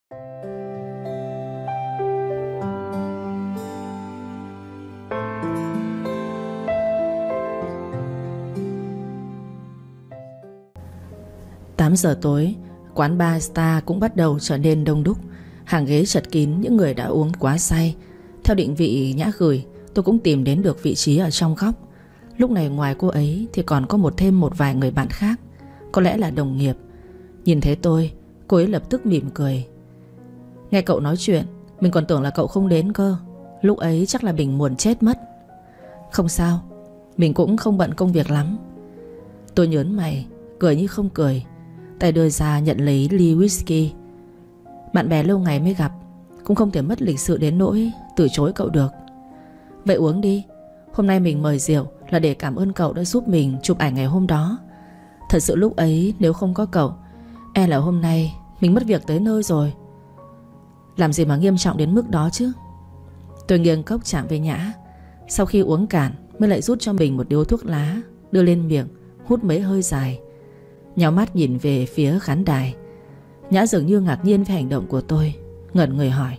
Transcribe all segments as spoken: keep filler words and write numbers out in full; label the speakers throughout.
Speaker 1: Tám giờ tối, quán bar Star cũng bắt đầu trở nên đông đúc. Hàng ghế chật kín những người đã uống quá say. Theo định vị Nhã gửi, tôi cũng tìm đến được vị trí ở trong góc. Lúc này ngoài cô ấy thì còn có một thêm một vài người bạn khác, có lẽ là đồng nghiệp. Nhìn thấy tôi, cô ấy lập tức mỉm cười. Nghe cậu nói chuyện, mình còn tưởng là cậu không đến cơ. Lúc ấy chắc là mình buồn chết mất. Không sao, mình cũng không bận công việc lắm. Tôi nhớn mày, cười như không cười, tay đưa ra nhận lấy ly whisky. Bạn bè lâu ngày mới gặp, cũng không thể mất lịch sự đến nỗi từ chối cậu được. Vậy uống đi. Hôm nay mình mời rượu là để cảm ơn cậu đã giúp mình chụp ảnh ngày hôm đó. Thật sự lúc ấy nếu không có cậu, e là hôm nay mình mất việc tới nơi rồi. Làm gì mà nghiêm trọng đến mức đó chứ. Tôi nghiêng cốc chạm với Nhã. Sau khi uống cạn mới lại rút cho mình một điếu thuốc lá, đưa lên miệng, hút mấy hơi dài, nhào mắt nhìn về phía khán đài. Nhã dường như ngạc nhiên với hành động của tôi, ngẩn người hỏi: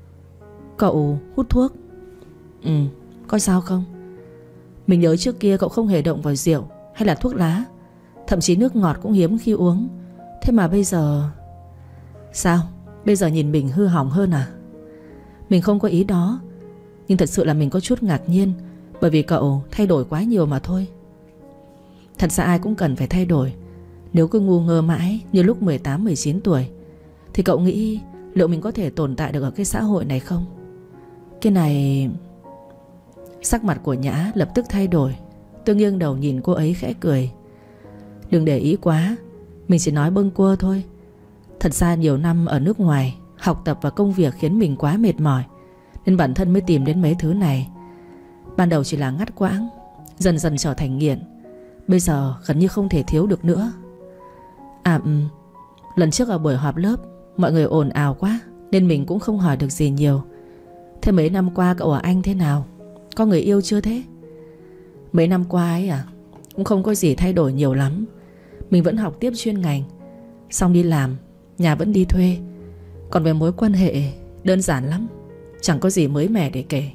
Speaker 1: Cậu hút thuốc? Ừ, có sao không? Mình nhớ trước kia cậu không hề động vào rượu hay là thuốc lá, thậm chí nước ngọt cũng hiếm khi uống. Thế mà bây giờ... Sao? Bây giờ nhìn mình hư hỏng hơn à? Mình không có ý đó, nhưng thật sự là mình có chút ngạc nhiên, bởi vì cậu thay đổi quá nhiều mà thôi. Thật ra ai cũng cần phải thay đổi. Nếu cứ ngu ngơ mãi như lúc mười tám mười chín tuổi thì cậu nghĩ liệu mình có thể tồn tại được ở cái xã hội này không? Cái này... Sắc mặt của Nhã lập tức thay đổi. Tôi nghiêng đầu nhìn cô ấy khẽ cười. Đừng để ý quá, mình chỉ nói bâng quơ thôi. Thật ra nhiều năm ở nước ngoài, học tập và công việc khiến mình quá mệt mỏi, nên bản thân mới tìm đến mấy thứ này. Ban đầu chỉ là ngắt quãng, dần dần trở thành nghiện. Bây giờ gần như không thể thiếu được nữa. À ừ, lần trước ở buổi họp lớp mọi người ồn ào quá nên mình cũng không hỏi được gì nhiều. Thế mấy năm qua cậu ở Anh thế nào? Có người yêu chưa thế? Mấy năm qua ấy à, cũng không có gì thay đổi nhiều lắm. Mình vẫn học tiếp chuyên ngành, xong đi làm, nhà vẫn đi thuê. Còn về mối quan hệ, đơn giản lắm, chẳng có gì mới mẻ để kể.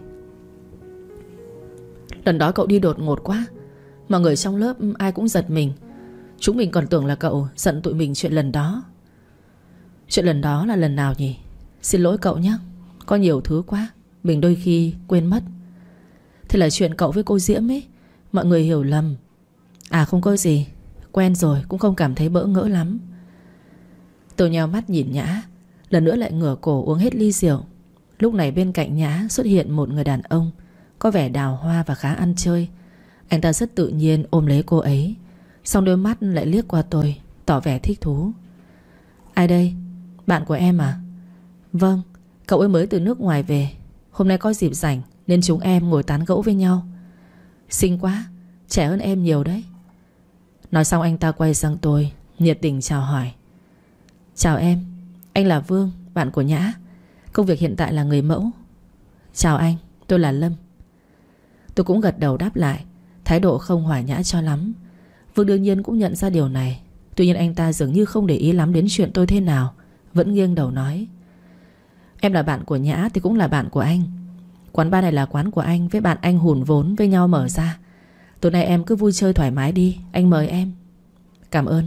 Speaker 1: Lần đó cậu đi đột ngột quá, mọi người trong lớp ai cũng giật mình. Chúng mình còn tưởng là cậu giận tụi mình chuyện lần đó. Chuyện lần đó là lần nào nhỉ? Xin lỗi cậu nhé, có nhiều thứ quá, mình đôi khi quên mất. Thế là chuyện cậu với cô Diễm ấy, mọi người hiểu lầm. À không có gì, quen rồi cũng không cảm thấy bỡ ngỡ lắm. Tôi nheo mắt nhìn Nhã, lần nữa lại ngửa cổ uống hết ly rượu. Lúc này bên cạnh Nhã xuất hiện một người đàn ông, có vẻ đào hoa và khá ăn chơi. Anh ta rất tự nhiên ôm lấy cô ấy, xong đôi mắt lại liếc qua tôi, tỏ vẻ thích thú. Ai đây? Bạn của em à? Vâng, cậu ấy mới từ nước ngoài về, hôm nay có dịp rảnh nên chúng em ngồi tán gẫu với nhau. Xinh quá, trẻ hơn em nhiều đấy. Nói xong anh ta quay sang tôi, nhiệt tình chào hỏi. Chào em, anh là Vương, bạn của Nhã. Công việc hiện tại là người mẫu. Chào anh, tôi là Lâm. Tôi cũng gật đầu đáp lại, thái độ không hòa nhã cho lắm. Vương đương nhiên cũng nhận ra điều này. Tuy nhiên anh ta dường như không để ý lắm đến chuyện tôi thế nào, vẫn nghiêng đầu nói: Em là bạn của Nhã thì cũng là bạn của anh. Quán bar này là quán của anh với bạn anh hùn vốn với nhau mở ra. Tối nay em cứ vui chơi thoải mái đi, anh mời em. Cảm ơn.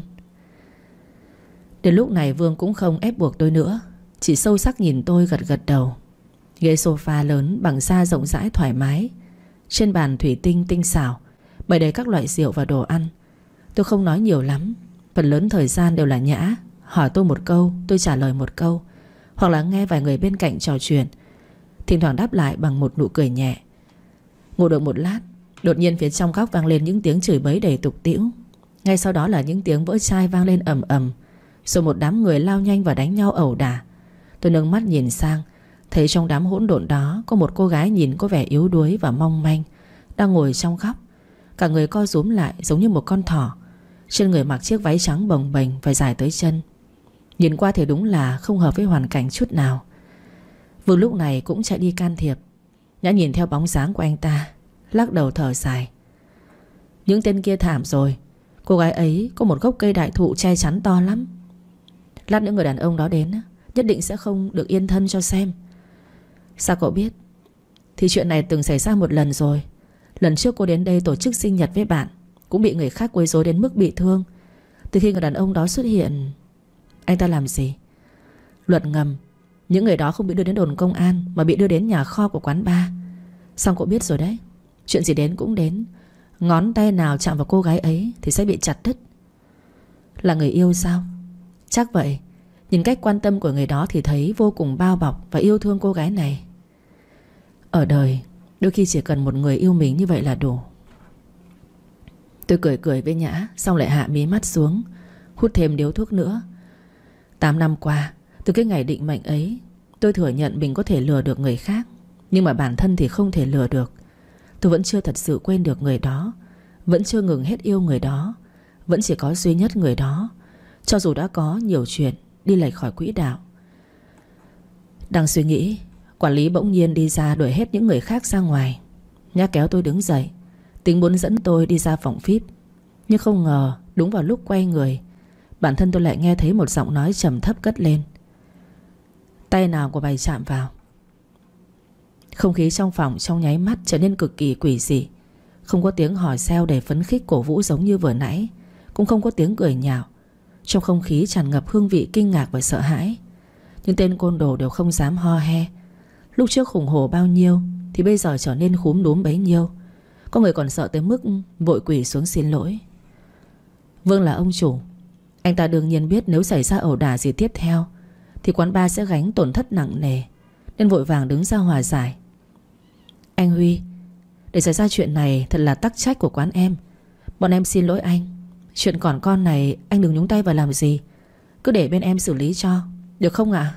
Speaker 1: Đến lúc này Vương cũng không ép buộc tôi nữa, chỉ sâu sắc nhìn tôi gật gật đầu. Ghế sofa lớn bằng da rộng rãi thoải mái. Trên bàn thủy tinh tinh xảo bày đầy các loại rượu và đồ ăn. Tôi không nói nhiều lắm, phần lớn thời gian đều là Nhã hỏi tôi một câu, tôi trả lời một câu, hoặc là nghe vài người bên cạnh trò chuyện, thỉnh thoảng đáp lại bằng một nụ cười nhẹ. Ngồi được một lát, đột nhiên phía trong góc vang lên những tiếng chửi bới đầy tục tĩu. Ngay sau đó là những tiếng vỡ chai vang lên ầm ầm, rồi một đám người lao nhanh và đánh nhau ẩu đả. Tôi nâng mắt nhìn sang, thấy trong đám hỗn độn đó có một cô gái nhìn có vẻ yếu đuối và mong manh, đang ngồi trong góc. Cả người co rúm lại giống như một con thỏ. Trên người mặc chiếc váy trắng bồng bềnh và dài tới chân. Nhìn qua thì đúng là không hợp với hoàn cảnh chút nào. Vương lúc này cũng chạy đi can thiệp. Nhã nhìn theo bóng dáng của anh ta, lắc đầu thở dài. Những tên kia thảm rồi. Cô gái ấy có một gốc cây đại thụ che chắn to lắm. Lát nữa người đàn ông đó đến nhất định sẽ không được yên thân cho xem. Sao cậu biết? Thì chuyện này từng xảy ra một lần rồi. Lần trước cô đến đây tổ chức sinh nhật với bạn, cũng bị người khác quấy rối đến mức bị thương. Từ khi người đàn ông đó xuất hiện, anh ta làm gì? Luật ngầm, những người đó không bị đưa đến đồn công an, mà bị đưa đến nhà kho của quán bar. Xong cậu biết rồi đấy, chuyện gì đến cũng đến. Ngón tay nào chạm vào cô gái ấy thì sẽ bị chặt đứt. Là người yêu sao? Chắc vậy. Nhìn cách quan tâm của người đó thì thấy vô cùng bao bọc và yêu thương cô gái này. Ở đời đôi khi chỉ cần một người yêu mình như vậy là đủ. Tôi cười cười với Nhã, xong lại hạ mí mắt xuống, hút thêm điếu thuốc nữa. Tám năm qua, từ cái ngày định mệnh ấy, tôi thừa nhận mình có thể lừa được người khác, nhưng mà bản thân thì không thể lừa được. Tôi vẫn chưa thật sự quên được người đó, vẫn chưa ngừng hết yêu người đó, vẫn chỉ có duy nhất người đó, cho dù đã có nhiều chuyện đi lệch khỏi quỹ đạo. Đang suy nghĩ, quản lý bỗng nhiên đi ra đuổi hết những người khác ra ngoài. Nhã kéo tôi đứng dậy, tính muốn dẫn tôi đi ra phòng víp. Nhưng không ngờ đúng vào lúc quay người, bản thân tôi lại nghe thấy một giọng nói trầm thấp cất lên: tay nào của mày chạm vào? Không khí trong phòng trong nháy mắt trở nên cực kỳ quỷ dị. Không có tiếng hò reo đầy phấn khích cổ vũ giống như vừa nãy, cũng không có tiếng cười nhạo. Trong không khí tràn ngập hương vị kinh ngạc và sợ hãi. Nhưng tên côn đồ đều không dám ho he. Lúc trước khủng hổ bao nhiêu thì bây giờ trở nên khúm núm bấy nhiêu. Có người còn sợ tới mức vội quỳ xuống xin lỗi. Vương là ông chủ, anh ta đương nhiên biết nếu xảy ra ẩu đả gì tiếp theo thì quán bar sẽ gánh tổn thất nặng nề, nên vội vàng đứng ra hòa giải. Anh Huy, để xảy ra chuyện này thật là tắc trách của quán em. Bọn em xin lỗi anh. Chuyện còn con này anh đừng nhúng tay vào làm gì, cứ để bên em xử lý cho, được không ạ?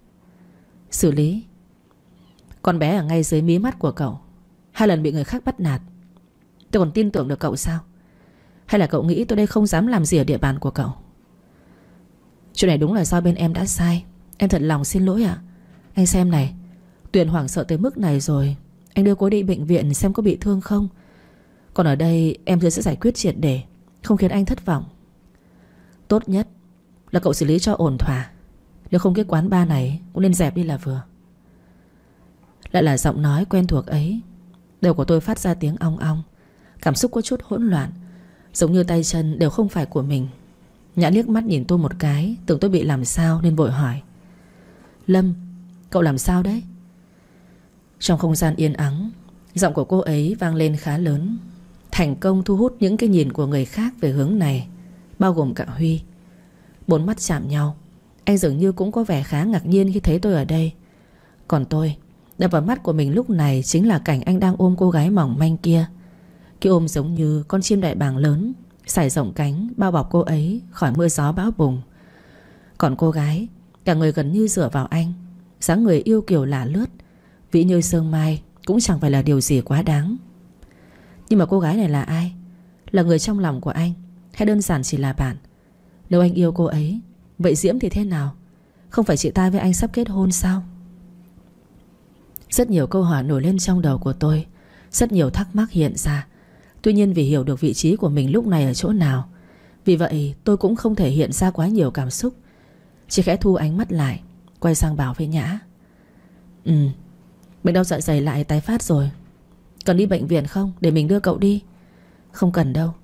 Speaker 1: Xử lý? Con bé ở ngay dưới mí mắt của cậu, hai lần bị người khác bắt nạt, tôi còn tin tưởng được cậu sao? Hay là cậu nghĩ tôi đây không dám làm gì ở địa bàn của cậu? Chuyện này đúng là do bên em đã sai. Em thật lòng xin lỗi ạ. Anh xem này, Tuyền hoảng sợ tới mức này rồi, anh đưa cô đi bệnh viện xem có bị thương không. Còn ở đây em sẽ giải quyết triệt để, không khiến anh thất vọng. Tốt nhất là cậu xử lý cho ổn thỏa, nếu không cái quán bar này cũng nên dẹp đi là vừa. Lại là giọng nói quen thuộc ấy. Đầu của tôi phát ra tiếng ong ong, cảm xúc có chút hỗn loạn, giống như tay chân đều không phải của mình. Nhã liếc mắt nhìn tôi một cái, tưởng tôi bị làm sao nên vội hỏi: Lâm, cậu làm sao đấy? Trong không gian yên ắng, giọng của cô ấy vang lên khá lớn, thành công thu hút những cái nhìn của người khác về hướng này, bao gồm cả Huy. Bốn mắt chạm nhau. Anh dường như cũng có vẻ khá ngạc nhiên khi thấy tôi ở đây. Còn tôi, đập vào mắt của mình lúc này chính là cảnh anh đang ôm cô gái mỏng manh kia. Cái ôm giống như con chim đại bàng lớn, sải rộng cánh bao bọc cô ấy khỏi mưa gió bão bùng. Còn cô gái, cả người gần như dựa vào anh, dáng người yêu kiều lả lướt, vĩ như sương mai, cũng chẳng phải là điều gì quá đáng. Nhưng mà cô gái này là ai? Là người trong lòng của anh, hay đơn giản chỉ là bạn? Nếu anh yêu cô ấy, vậy Diễm thì thế nào? Không phải chị ta với anh sắp kết hôn sao? Rất nhiều câu hỏi nổi lên trong đầu của tôi, rất nhiều thắc mắc hiện ra. Tuy nhiên vì hiểu được vị trí của mình lúc này ở chỗ nào, vì vậy tôi cũng không thể hiện ra quá nhiều cảm xúc, chỉ khẽ thu ánh mắt lại, quay sang bảo với Nhã: Ừ, bệnh đau dạ dày lại tái phát rồi. Cần đi bệnh viện không? Để mình đưa cậu đi. Không cần đâu.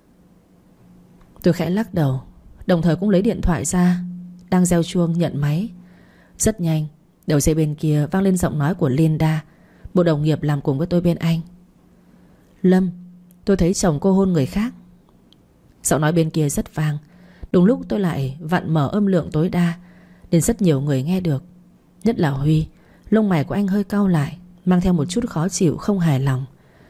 Speaker 1: Tôi khẽ lắc đầu, đồng thời cũng lấy điện thoại ra, đang reo chuông nhận máy. Rất nhanh, đầu dây bên kia vang lên giọng nói của Linda, một đồng nghiệp làm cùng với tôi bên anh. Lâm, tôi thấy chồng cô hôn người khác. Giọng nói bên kia rất vang. Đúng lúc tôi lại vặn mở âm lượng tối đa, nên rất nhiều người nghe được. Nhất là Huy. Lông mày của anh hơi cau lại, mang theo một chút khó chịu, không hài lòng.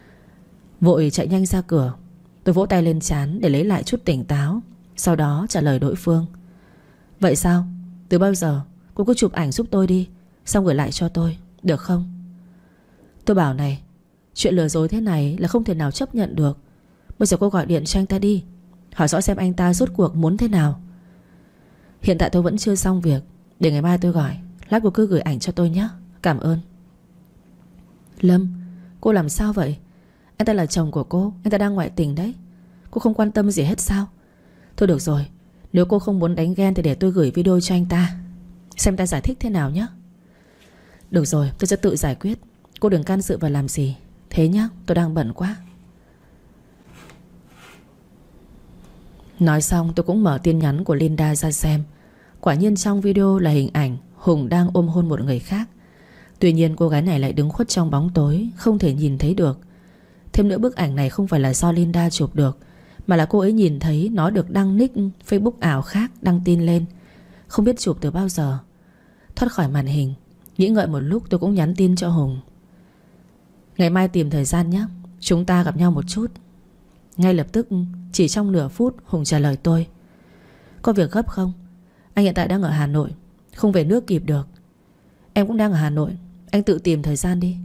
Speaker 1: Vội chạy nhanh ra cửa. Tôi vỗ tay lên trán để lấy lại chút tỉnh táo, sau đó trả lời đối phương: Vậy sao? Từ bao giờ? Cô cứ chụp ảnh giúp tôi đi, xong gửi lại cho tôi, được không? Tôi bảo này, chuyện lừa dối thế này là không thể nào chấp nhận được. Bây giờ cô gọi điện cho anh ta đi, hỏi rõ xem anh ta rốt cuộc muốn thế nào. Hiện tại tôi vẫn chưa xong việc, để ngày mai tôi gọi. Lát cô cứ gửi ảnh cho tôi nhé. Cảm ơn. Lâm, cô làm sao vậy? Anh ta là chồng của cô, anh ta đang ngoại tình đấy. Cô không quan tâm gì hết sao? Thôi được rồi, nếu cô không muốn đánh ghen thì để tôi gửi video cho anh ta. Xem ta giải thích thế nào nhé. Được rồi, tôi sẽ tự giải quyết. Cô đừng can dự vào làm gì. Thế nhá, tôi đang bận quá. Nói xong tôi cũng mở tin nhắn của Linda ra xem. Quả nhiên trong video là hình ảnh Hùng đang ôm hôn một người khác. Tuy nhiên cô gái này lại đứng khuất trong bóng tối, không thể nhìn thấy được. Thêm nữa bức ảnh này không phải là do Linda chụp được, mà là cô ấy nhìn thấy nó được đăng nick Facebook ảo khác đăng tin lên. Không biết chụp từ bao giờ. Thoát khỏi màn hình, nghĩ ngợi một lúc tôi cũng nhắn tin cho Hùng. Ngày mai tìm thời gian nhé, chúng ta gặp nhau một chút. Ngay lập tức, chỉ trong nửa phút, Hùng trả lời tôi. Có việc gấp không? Anh hiện tại đang ở Hà Nội, không về nước kịp được. Em cũng đang ở Hà Nội, anh tự tìm thời gian đi.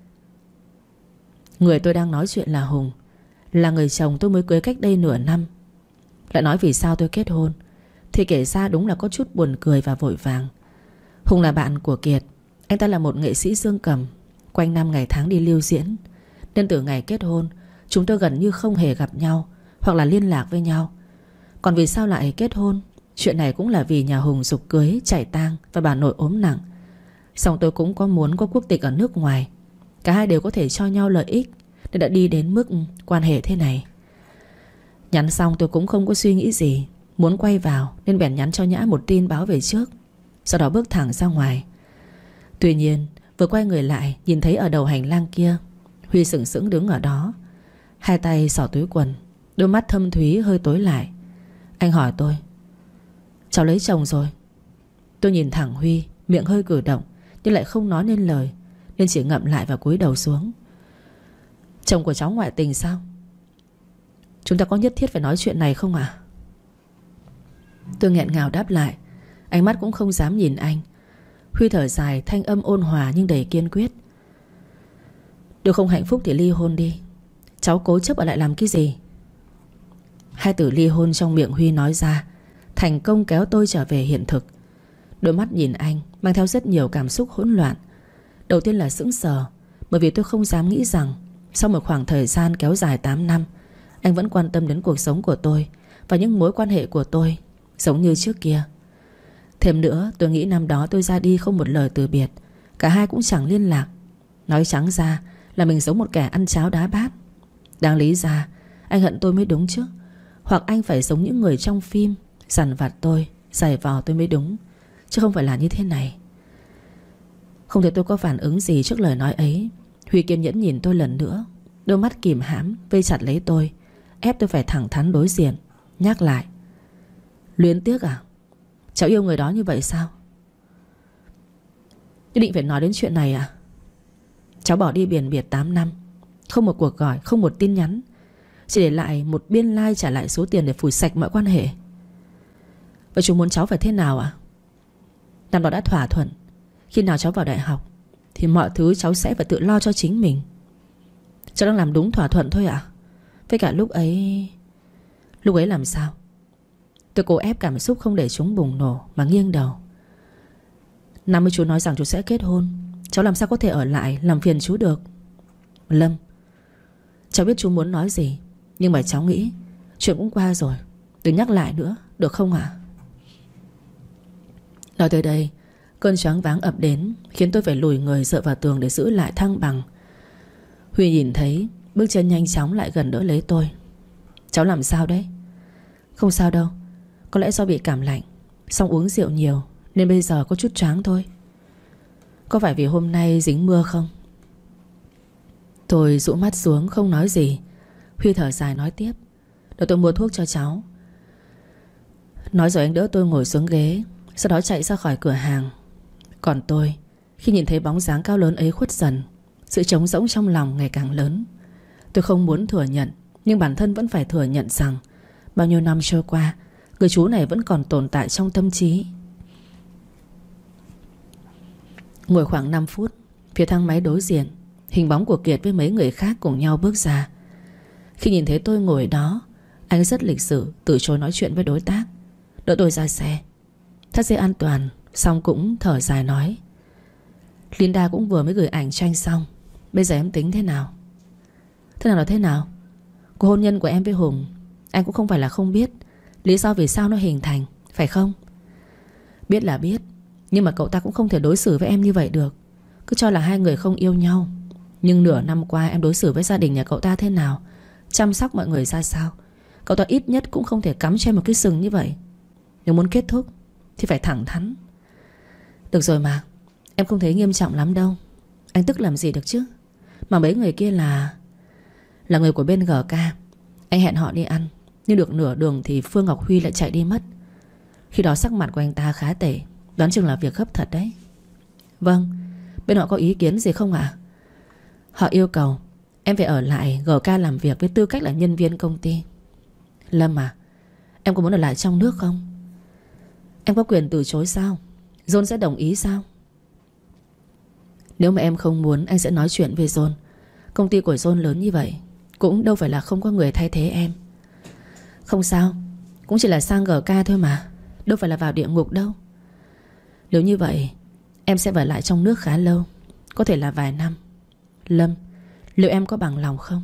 Speaker 1: Người tôi đang nói chuyện là Hùng, là người chồng tôi mới cưới cách đây nửa năm. Lại nói vì sao tôi kết hôn thì kể ra đúng là có chút buồn cười và vội vàng. Hùng là bạn của Kiệt. Anh ta là một nghệ sĩ dương cầm, quanh năm ngày tháng đi lưu diễn, nên từ ngày kết hôn chúng tôi gần như không hề gặp nhau hoặc là liên lạc với nhau. Còn vì sao lại kết hôn, chuyện này cũng là vì nhà Hùng giục cưới, chạy tang và bà nội ốm nặng. Xong tôi cũng có muốn có quốc tịch ở nước ngoài. Cả hai đều có thể cho nhau lợi ích, nên đã đi đến mức quan hệ thế này. Nhắn xong tôi cũng không có suy nghĩ gì, muốn quay vào nên bèn nhắn cho Nhã một tin báo về trước, sau đó bước thẳng ra ngoài. Tuy nhiên vừa quay người lại, nhìn thấy ở đầu hành lang kia Huy sững sững đứng ở đó, hai tay xỏ túi quần, đôi mắt thâm thúy hơi tối lại. Anh hỏi tôi: cháu lấy chồng rồi? Tôi nhìn thẳng Huy, miệng hơi cử động nhưng lại không nói nên lời, nên chỉ ngậm lại và cúi đầu xuống. Chồng của cháu ngoại tình sao? Chúng ta có nhất thiết phải nói chuyện này không à? Tôi nghẹn ngào đáp lại, ánh mắt cũng không dám nhìn anh. Huy thở dài, thanh âm ôn hòa nhưng đầy kiên quyết. Được không hạnh phúc thì ly hôn đi. Cháu cố chấp ở lại làm cái gì? Hai từ ly hôn trong miệng Huy nói ra thành công kéo tôi trở về hiện thực. Đôi mắt nhìn anh mang theo rất nhiều cảm xúc hỗn loạn. Đầu tiên là sững sờ, bởi vì tôi không dám nghĩ rằng sau một khoảng thời gian kéo dài tám năm, anh vẫn quan tâm đến cuộc sống của tôi và những mối quan hệ của tôi giống như trước kia. Thêm nữa tôi nghĩ năm đó tôi ra đi không một lời từ biệt, cả hai cũng chẳng liên lạc. Nói trắng ra là mình giống một kẻ ăn cháo đá bát. Đáng lý ra anh hận tôi mới đúng chứ. Hoặc anh phải giống những người trong phim, dằn vặt tôi, giày vò tôi mới đúng, chứ không phải là như thế này. Không thấy tôi có phản ứng gì trước lời nói ấy, Huy kiên nhẫn nhìn tôi lần nữa, đôi mắt kìm hãm vây chặt lấy tôi, ép tôi phải thẳng thắn đối diện. Nhắc lại: luyến tiếc à? Cháu yêu người đó như vậy sao? Nhất định phải nói đến chuyện này à? Cháu bỏ đi biển biệt tám năm, không một cuộc gọi, không một tin nhắn, chỉ để lại một biên lai like trả lại số tiền để phủi sạch mọi quan hệ. Vậy chú muốn cháu phải thế nào à? Năm đó đã thỏa thuận, khi nào cháu vào đại học thì mọi thứ cháu sẽ phải tự lo cho chính mình. Cháu đang làm đúng thỏa thuận thôi à? Với cả lúc ấy... Lúc ấy làm sao? Tôi cố ép cảm xúc không để chúng bùng nổ mà nghiêng đầu. Năm mươi chú nói rằng chú sẽ kết hôn, cháu làm sao có thể ở lại làm phiền chú được? Lâm, cháu biết chú muốn nói gì, nhưng mà cháu nghĩ chuyện cũng qua rồi, đừng nhắc lại nữa, được không ạ? Nói tới đây, cơn choáng váng ập đến, khiến tôi phải lùi người dựa vào tường để giữ lại thăng bằng. Huy nhìn thấy, bước chân nhanh chóng lại gần đỡ lấy tôi. Cháu làm sao đấy? Không sao đâu, có lẽ do bị cảm lạnh, xong uống rượu nhiều nên bây giờ có chút choáng thôi. Có phải vì hôm nay dính mưa không? Tôi rũ mắt xuống không nói gì. Huy thở dài nói tiếp: để tôi mua thuốc cho cháu. Nói rồi anh đỡ tôi ngồi xuống ghế, sau đó chạy ra khỏi cửa hàng. Còn tôi, khi nhìn thấy bóng dáng cao lớn ấy khuất dần, sự trống rỗng trong lòng ngày càng lớn. Tôi không muốn thừa nhận, nhưng bản thân vẫn phải thừa nhận rằng bao nhiêu năm trôi qua, người chú này vẫn còn tồn tại trong tâm trí. Ngồi khoảng năm phút, phía thang máy đối diện, hình bóng của Kiệt với mấy người khác cùng nhau bước ra. Khi nhìn thấy tôi ngồi đó, anh rất lịch sự từ chối nói chuyện với đối tác, đỡ tôi ra xe, thắt dây an toàn, xong cũng thở dài nói: Linda cũng vừa mới gửi ảnh cho anh xong, bây giờ em tính thế nào? Thế nào là thế nào? Cuộc hôn nhân của em với Hùng, anh cũng không phải là không biết lý do vì sao nó hình thành, phải không? Biết là biết, Nhưng mà cậu ta cũng không thể đối xử với em như vậy được. Cứ cho là hai người không yêu nhau. Nhưng nửa năm qua em đối xử với gia đình nhà cậu ta thế nào, chăm sóc mọi người ra sao, cậu ta ít nhất cũng không thể cắm cho em một cái sừng như vậy. Nếu muốn kết thúc thì phải thẳng thắn. Được rồi mà, em không thấy nghiêm trọng lắm đâu. Anh tức làm gì được chứ. Mà mấy người kia là Là người của bên giê ca. Anh hẹn họ đi ăn, nhưng được nửa đường thì Phương Ngọc Huy lại chạy đi mất. Khi đó sắc mặt của anh ta khá tệ. Đoán chừng là việc gấp thật đấy. Vâng, bên họ có ý kiến gì không ạ? Họ yêu cầu em phải ở lại giê ca làm việc với tư cách là nhân viên công ty. Lâm à, em có muốn ở lại trong nước không? Em có quyền từ chối sao? John sẽ đồng ý sao? Nếu mà em không muốn, anh sẽ nói chuyện với John. Công ty của John lớn như vậy, cũng đâu phải là không có người thay thế em. Không sao, cũng chỉ là sang giê ca thôi mà, đâu phải là vào địa ngục đâu. Nếu như vậy, em sẽ ở lại trong nước khá lâu, có thể là vài năm. Lâm, liệu em có bằng lòng không?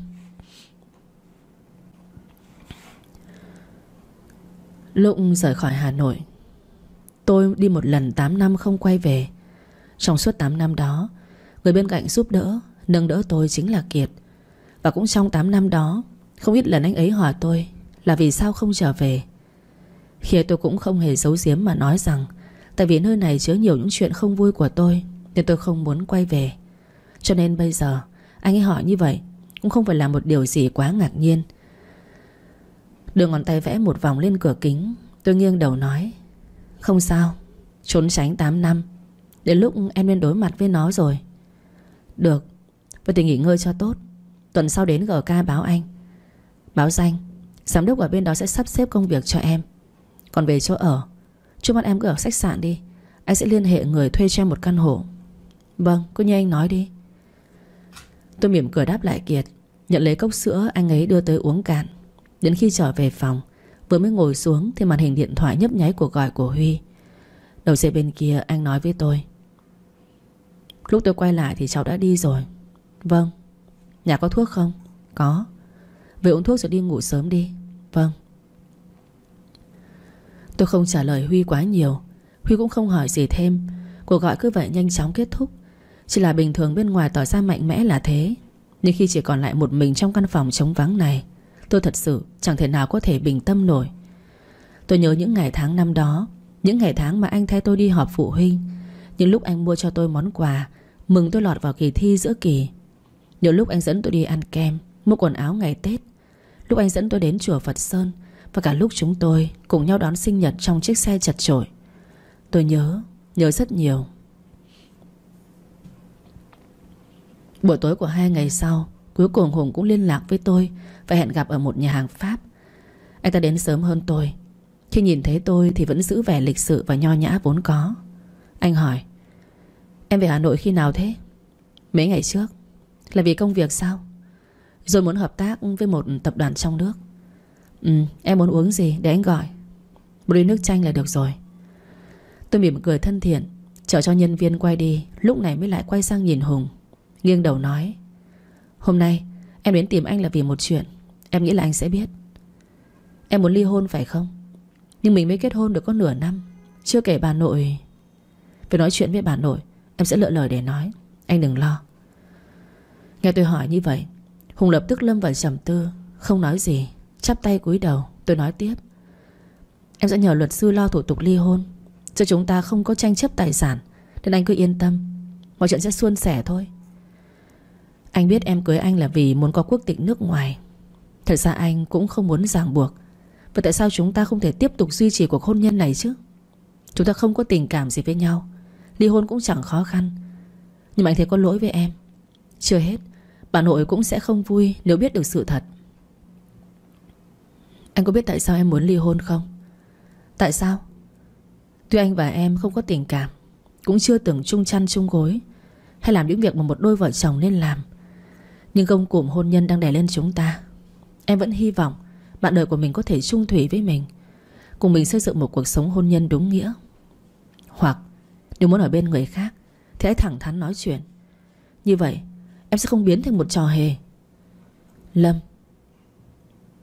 Speaker 1: Lúc rời khỏi Hà Nội, tôi đi một lần tám năm không quay về. Trong suốt tám năm đó, người bên cạnh giúp đỡ, nâng đỡ tôi chính là Kiệt. Và cũng trong tám năm đó, không ít lần anh ấy hỏi tôi là vì sao không trở về. Khi tôi cũng không hề giấu giếm mà nói rằng tại vì nơi này chứa nhiều những chuyện không vui của tôi, nên tôi không muốn quay về. Cho nên bây giờ anh ấy hỏi như vậy cũng không phải là một điều gì quá ngạc nhiên. Đưa ngón tay vẽ một vòng lên cửa kính, tôi nghiêng đầu nói: không sao, trốn tránh tám năm, đến lúc em nên đối mặt với nó rồi. Được, vậy thì nghỉ ngơi cho tốt. Tuần sau đến giê ca báo anh. Báo danh, giám đốc ở bên đó sẽ sắp xếp công việc cho em. Còn về chỗ ở, trước mắt em cứ ở khách sạn đi. Anh sẽ liên hệ người thuê cho em một căn hộ. Vâng, cứ như anh nói đi. Tôi mỉm cười đáp lại Kiệt, nhận lấy cốc sữa anh ấy đưa tới uống cạn. Đến khi trở về phòng, vừa mới ngồi xuống thì màn hình điện thoại nhấp nháy cuộc gọi của Huy. Đầu dây bên kia anh nói với tôi: lúc tôi quay lại thì cháu đã đi rồi. Vâng. Nhà có thuốc không? Có. Về uống thuốc rồi đi ngủ sớm đi. Vâng. Tôi không trả lời Huy quá nhiều. Huy cũng không hỏi gì thêm. Cuộc gọi cứ vậy nhanh chóng kết thúc. Chỉ là bình thường bên ngoài tỏ ra mạnh mẽ là thế, nhưng khi chỉ còn lại một mình trong căn phòng trống vắng này, tôi thật sự chẳng thể nào có thể bình tâm nổi. Tôi nhớ những ngày tháng năm đó, những ngày tháng mà anh thay tôi đi họp phụ huynh, những lúc anh mua cho tôi món quà mừng tôi lọt vào kỳ thi giữa kỳ, nhiều lúc anh dẫn tôi đi ăn kem, mua quần áo ngày Tết, lúc anh dẫn tôi đến chùa Phật Sơn, và cả lúc chúng tôi cùng nhau đón sinh nhật trong chiếc xe chật chội. Tôi nhớ, nhớ rất nhiều. Buổi tối của hai ngày sau, cuối cùng Hùng cũng liên lạc với tôi và hẹn gặp ở một nhà hàng Pháp. Anh ta đến sớm hơn tôi. Khi nhìn thấy tôi thì vẫn giữ vẻ lịch sự và nho nhã vốn có. Anh hỏi: em về Hà Nội khi nào thế? Mấy ngày trước. Là vì công việc sao? Rồi muốn hợp tác với một tập đoàn trong nước. Ừ, em muốn uống gì để anh gọi? Một ly nước chanh là được rồi. Tôi mỉm cười thân thiện, chờ cho nhân viên quay đi, lúc này mới lại quay sang nhìn Hùng, nghiêng đầu nói: hôm nay em đến tìm anh là vì một chuyện. Em nghĩ là anh sẽ biết. Em muốn ly hôn phải không? Nhưng mình mới kết hôn được có nửa năm. Chưa kể bà nội. Phải nói chuyện với bà nội, em sẽ lựa lời để nói. Anh đừng lo. Nghe tôi hỏi như vậy, Hùng lập tức lâm vào trầm tư, không nói gì, chắp tay cúi đầu. Tôi nói tiếp: em sẽ nhờ luật sư lo thủ tục ly hôn, cho chúng ta không có tranh chấp tài sản. Nên anh cứ yên tâm, mọi chuyện sẽ suôn sẻ thôi. Anh biết em cưới anh là vì muốn có quốc tịch nước ngoài. Thật ra anh cũng không muốn ràng buộc. Vậy tại sao chúng ta không thể tiếp tục duy trì cuộc hôn nhân này chứ? Chúng ta không có tình cảm gì với nhau, ly hôn cũng chẳng khó khăn. Nhưng mà anh thấy có lỗi với em. Chưa hết, bà nội cũng sẽ không vui nếu biết được sự thật. Anh có biết tại sao em muốn ly hôn không? Tại sao? Tuy anh và em không có tình cảm, cũng chưa từng chung chăn chung gối, hay làm những việc mà một đôi vợ chồng nên làm, nhưng gông cùm hôn nhân đang đè lên chúng ta. Em vẫn hy vọng bạn đời của mình có thể chung thủy với mình, cùng mình xây dựng một cuộc sống hôn nhân đúng nghĩa. Hoặc nếu muốn ở bên người khác thì hãy thẳng thắn nói chuyện. Như vậy em sẽ không biến thành một trò hề. Lâm,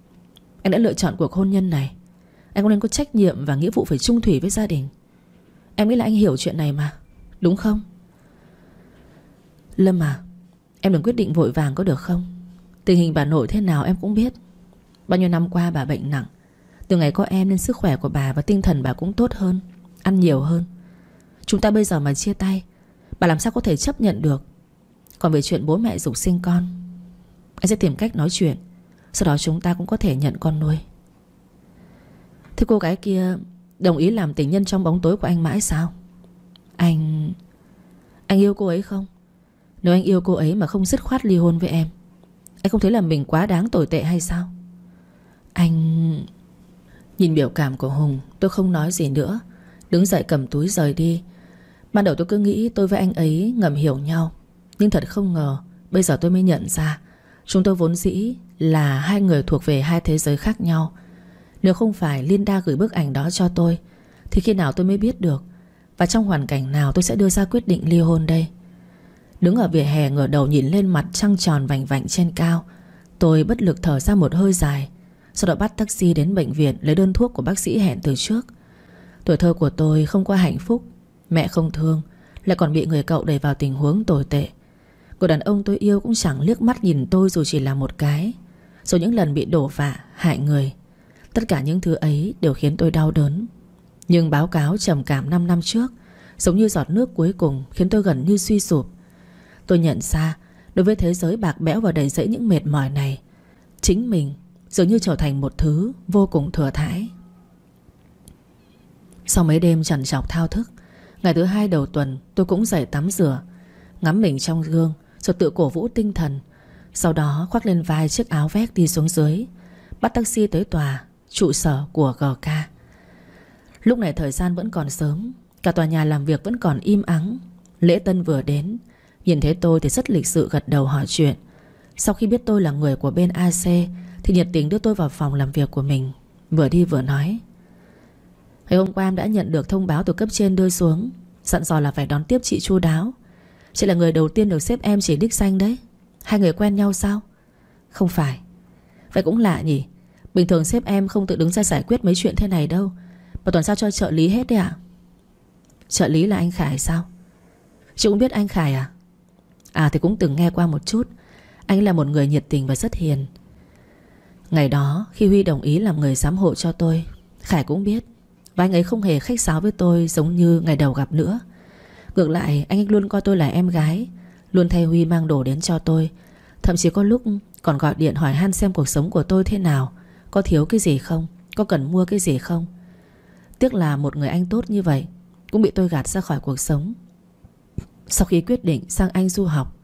Speaker 1: anh đã lựa chọn cuộc hôn nhân này, anh cũng nên có trách nhiệm và nghĩa vụ phải chung thủy với gia đình. Em nghĩ là anh hiểu chuyện này mà, đúng không? Lâm à, em đừng quyết định vội vàng có được không? Tình hình bà nội thế nào em cũng biết. Bao nhiêu năm qua bà bệnh nặng. Từ ngày có em nên sức khỏe của bà và tinh thần bà cũng tốt hơn, ăn nhiều hơn. Chúng ta bây giờ mà chia tay, bà làm sao có thể chấp nhận được. Còn về chuyện bố mẹ giục sinh con, anh sẽ tìm cách nói chuyện, sau đó chúng ta cũng có thể nhận con nuôi. Thế cô gái kia đồng ý làm tình nhân trong bóng tối của anh mãi sao? Anh... Anh yêu cô ấy không? Nếu anh yêu cô ấy mà không dứt khoát ly hôn với em, anh không thấy là mình quá đáng tồi tệ hay sao? Anh... Nhìn biểu cảm của Hùng, tôi không nói gì nữa, đứng dậy cầm túi rời đi. Ban đầu tôi cứ nghĩ tôi với anh ấy ngầm hiểu nhau, nhưng thật không ngờ bây giờ tôi mới nhận ra chúng tôi vốn dĩ là hai người thuộc về hai thế giới khác nhau. Nếu không phải Linda gửi bức ảnh đó cho tôi thì khi nào tôi mới biết được, và trong hoàn cảnh nào tôi sẽ đưa ra quyết định ly hôn đây. Đứng ở vỉa hè ngửa đầu nhìn lên mặt trăng tròn vành vạnh trên cao, tôi bất lực thở ra một hơi dài. Sau đó bắt taxi đến bệnh viện lấy đơn thuốc của bác sĩ hẹn từ trước. Tuổi thơ của tôi không qua hạnh phúc, mẹ không thương, lại còn bị người cậu đẩy vào tình huống tồi tệ. Người đàn ông tôi yêu cũng chẳng liếc mắt nhìn tôi dù chỉ là một cái. Rồi những lần bị đổ vạ, hại người, tất cả những thứ ấy đều khiến tôi đau đớn. Nhưng báo cáo trầm cảm năm năm trước giống như giọt nước cuối cùng khiến tôi gần như suy sụp. Tôi nhận ra đối với thế giới bạc bẽo và đầy rẫy những mệt mỏi này, chính mình dường như trở thành một thứ vô cùng thừa thãi. Sau mấy đêm trằn trọc thao thức, ngày thứ hai đầu tuần tôi cũng dậy tắm rửa, ngắm mình trong gương rồi tự cổ vũ tinh thần. Sau đó khoác lên vai chiếc áo vest đi xuống dưới, bắt taxi tới tòa trụ sở của giê ca. Lúc này thời gian vẫn còn sớm, cả tòa nhà làm việc vẫn còn im ắng. Lễ tân vừa đến, nhìn thấy tôi thì rất lịch sự gật đầu hỏi chuyện. Sau khi biết tôi là người của bên a xê thì nhiệt tình đưa tôi vào phòng làm việc của mình, vừa đi vừa nói: Ngày hôm qua em đã nhận được thông báo từ cấp trên đưa xuống, dặn dò là phải đón tiếp chị chu đáo. Chị là người đầu tiên được sếp em chỉ đích danh đấy. Hai người quen nhau sao? Không phải. Vậy cũng lạ nhỉ, bình thường sếp em không tự đứng ra giải quyết mấy chuyện thế này đâu, mà toàn sao cho trợ lý hết đấy ạ. Trợ lý là anh Khải sao? Chị cũng biết anh Khải à? À thì cũng từng nghe qua một chút. Anh là một người nhiệt tình và rất hiền. Ngày đó khi Huy đồng ý làm người giám hộ cho tôi, Khải cũng biết, và anh ấy không hề khách sáo với tôi giống như ngày đầu gặp nữa. Ngược lại anh ấy luôn coi tôi là em gái, luôn thay Huy mang đồ đến cho tôi. Thậm chí có lúc còn gọi điện hỏi han xem cuộc sống của tôi thế nào, có thiếu cái gì không, có cần mua cái gì không. Tiếc là một người anh tốt như vậy cũng bị tôi gạt ra khỏi cuộc sống. Sau khi quyết định sang Anh du học,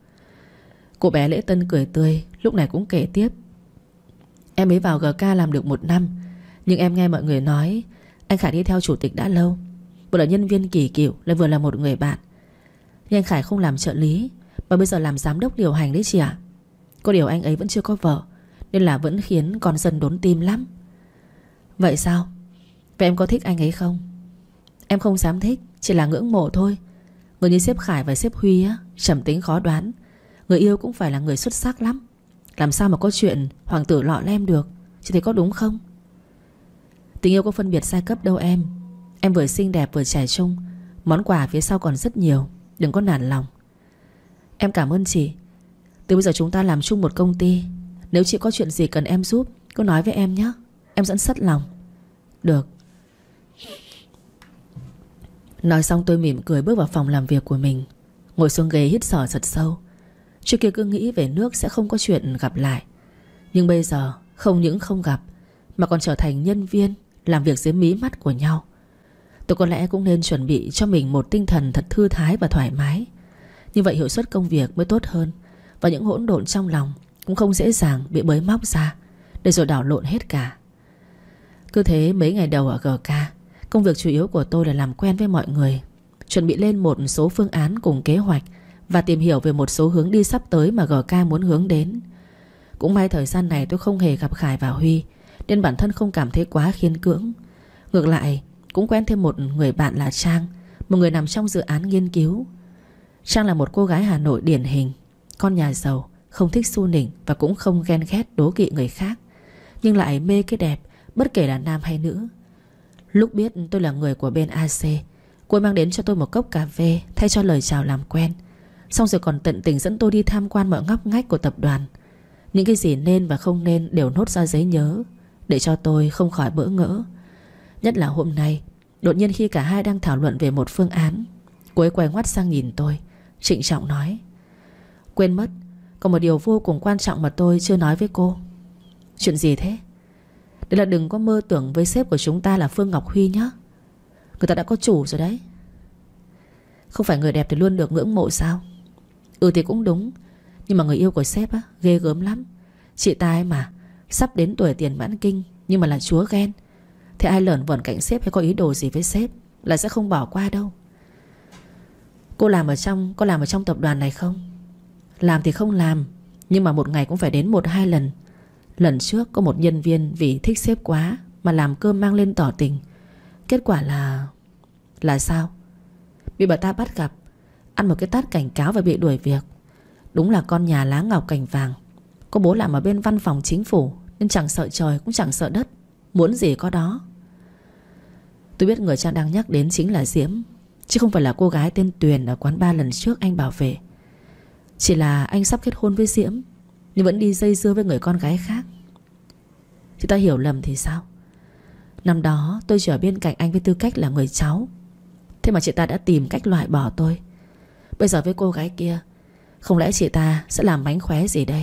Speaker 1: cô bé lễ tân cười tươi lúc này cũng kể tiếp: Em ấy vào giê ca làm được một năm, nhưng em nghe mọi người nói anh Khải đi theo chủ tịch đã lâu, vừa là nhân viên kỳ cựu lại vừa là một người bạn. Nhưng anh Khải không làm trợ lý mà bây giờ làm giám đốc điều hành đấy chị ạ. Có điều anh ấy vẫn chưa có vợ, nên là vẫn khiến con dân đốn tim lắm. Vậy sao? Vậy em có thích anh ấy không? Em không dám thích, chỉ là ngưỡng mộ thôi. Người như sếp Khải và sếp Huy á, trầm tính khó đoán. Người yêu cũng phải là người xuất sắc lắm. Làm sao mà có chuyện hoàng tử lọ lem được. Chị thấy có đúng không? Tình yêu có phân biệt giai cấp đâu em. Em vừa xinh đẹp vừa trẻ trung, món quà phía sau còn rất nhiều, đừng có nản lòng. Em cảm ơn chị. Từ bây giờ chúng ta làm chung một công ty. Nếu chị có chuyện gì cần em giúp, cứ nói với em nhé, em sẵn sất lòng. Được. Nói xong tôi mỉm cười bước vào phòng làm việc của mình, ngồi xuống ghế hít thở thật sâu. Trước kia cứ nghĩ về nước sẽ không có chuyện gặp lại, nhưng bây giờ không những không gặp mà còn trở thành nhân viên làm việc dưới mí mắt của nhau. Tôi có lẽ cũng nên chuẩn bị cho mình một tinh thần thật thư thái và thoải mái. Như vậy hiệu suất công việc mới tốt hơn, và những hỗn độn trong lòng cũng không dễ dàng bị bới móc ra để rồi đảo lộn hết cả. Cứ thế mấy ngày đầu ở giê ca, công việc chủ yếu của tôi là làm quen với mọi người, chuẩn bị lên một số phương án cùng kế hoạch và tìm hiểu về một số hướng đi sắp tới mà giê ca muốn hướng đến. Cũng may thời gian này tôi không hề gặp Khải và Huy, nên bản thân không cảm thấy quá khiên cưỡng. Ngược lại cũng quen thêm một người bạn là Trang, một người nằm trong dự án nghiên cứu. Trang là một cô gái Hà Nội điển hình, con nhà giàu, không thích xu nịnh và cũng không ghen ghét đố kỵ người khác, nhưng lại mê cái đẹp bất kể là nam hay nữ. Lúc biết tôi là người của bên a xê, Cô ấy mang đến cho tôi một cốc cà phê thay cho lời chào làm quen, xong rồi còn tận tình dẫn tôi đi tham quan mọi ngóc ngách của tập đoàn. Những cái gì nên và không nên đều nốt ra giấy nhớ, để cho tôi không khỏi bỡ ngỡ. Nhất là hôm nay, đột nhiên khi cả hai đang thảo luận về một phương án, cô ấy quay ngoắt sang nhìn tôi, trịnh trọng nói: "Quên mất, còn một điều vô cùng quan trọng mà tôi chưa nói với cô." "Chuyện gì thế?" "Đấy là đừng có mơ tưởng với sếp của chúng ta là Phương Ngọc Huy nhé. Người ta đã có chủ rồi đấy." "Không phải người đẹp thì luôn được ngưỡng mộ sao?" "Ừ thì cũng đúng, nhưng mà người yêu của sếp á, ghê gớm lắm. Chị ta ấy mà, sắp đến tuổi tiền mãn kinh nhưng mà là chúa ghen. Thế ai lởn vởn cạnh sếp hay có ý đồ gì với sếp là sẽ không bỏ qua đâu." "Cô làm ở trong Có làm ở trong tập đoàn này không?" "Làm thì không làm, nhưng mà một ngày cũng phải đến một hai lần. Lần trước có một nhân viên vì thích sếp quá mà làm cơm mang lên tỏ tình. Kết quả là... Là sao?" "Bị bà ta bắt gặp, ăn một cái tát cảnh cáo và bị đuổi việc. Đúng là con nhà lá ngọc cành vàng. Có bố làm ở bên văn phòng chính phủ nên chẳng sợ trời cũng chẳng sợ đất, muốn gì có đó." Tôi biết người Trang đang nhắc đến chính là Diễm, chứ không phải là cô gái tên Tuyền ở quán bar lần trước anh bảo vệ. Chỉ là anh sắp kết hôn với Diễm nhưng vẫn đi dây dưa với người con gái khác. Chị ta hiểu lầm thì sao? Năm đó tôi chỉ ở bên cạnh anh với tư cách là người cháu, thế mà chị ta đã tìm cách loại bỏ tôi. Bây giờ với cô gái kia, không lẽ chị ta sẽ làm mánh khóe gì đây?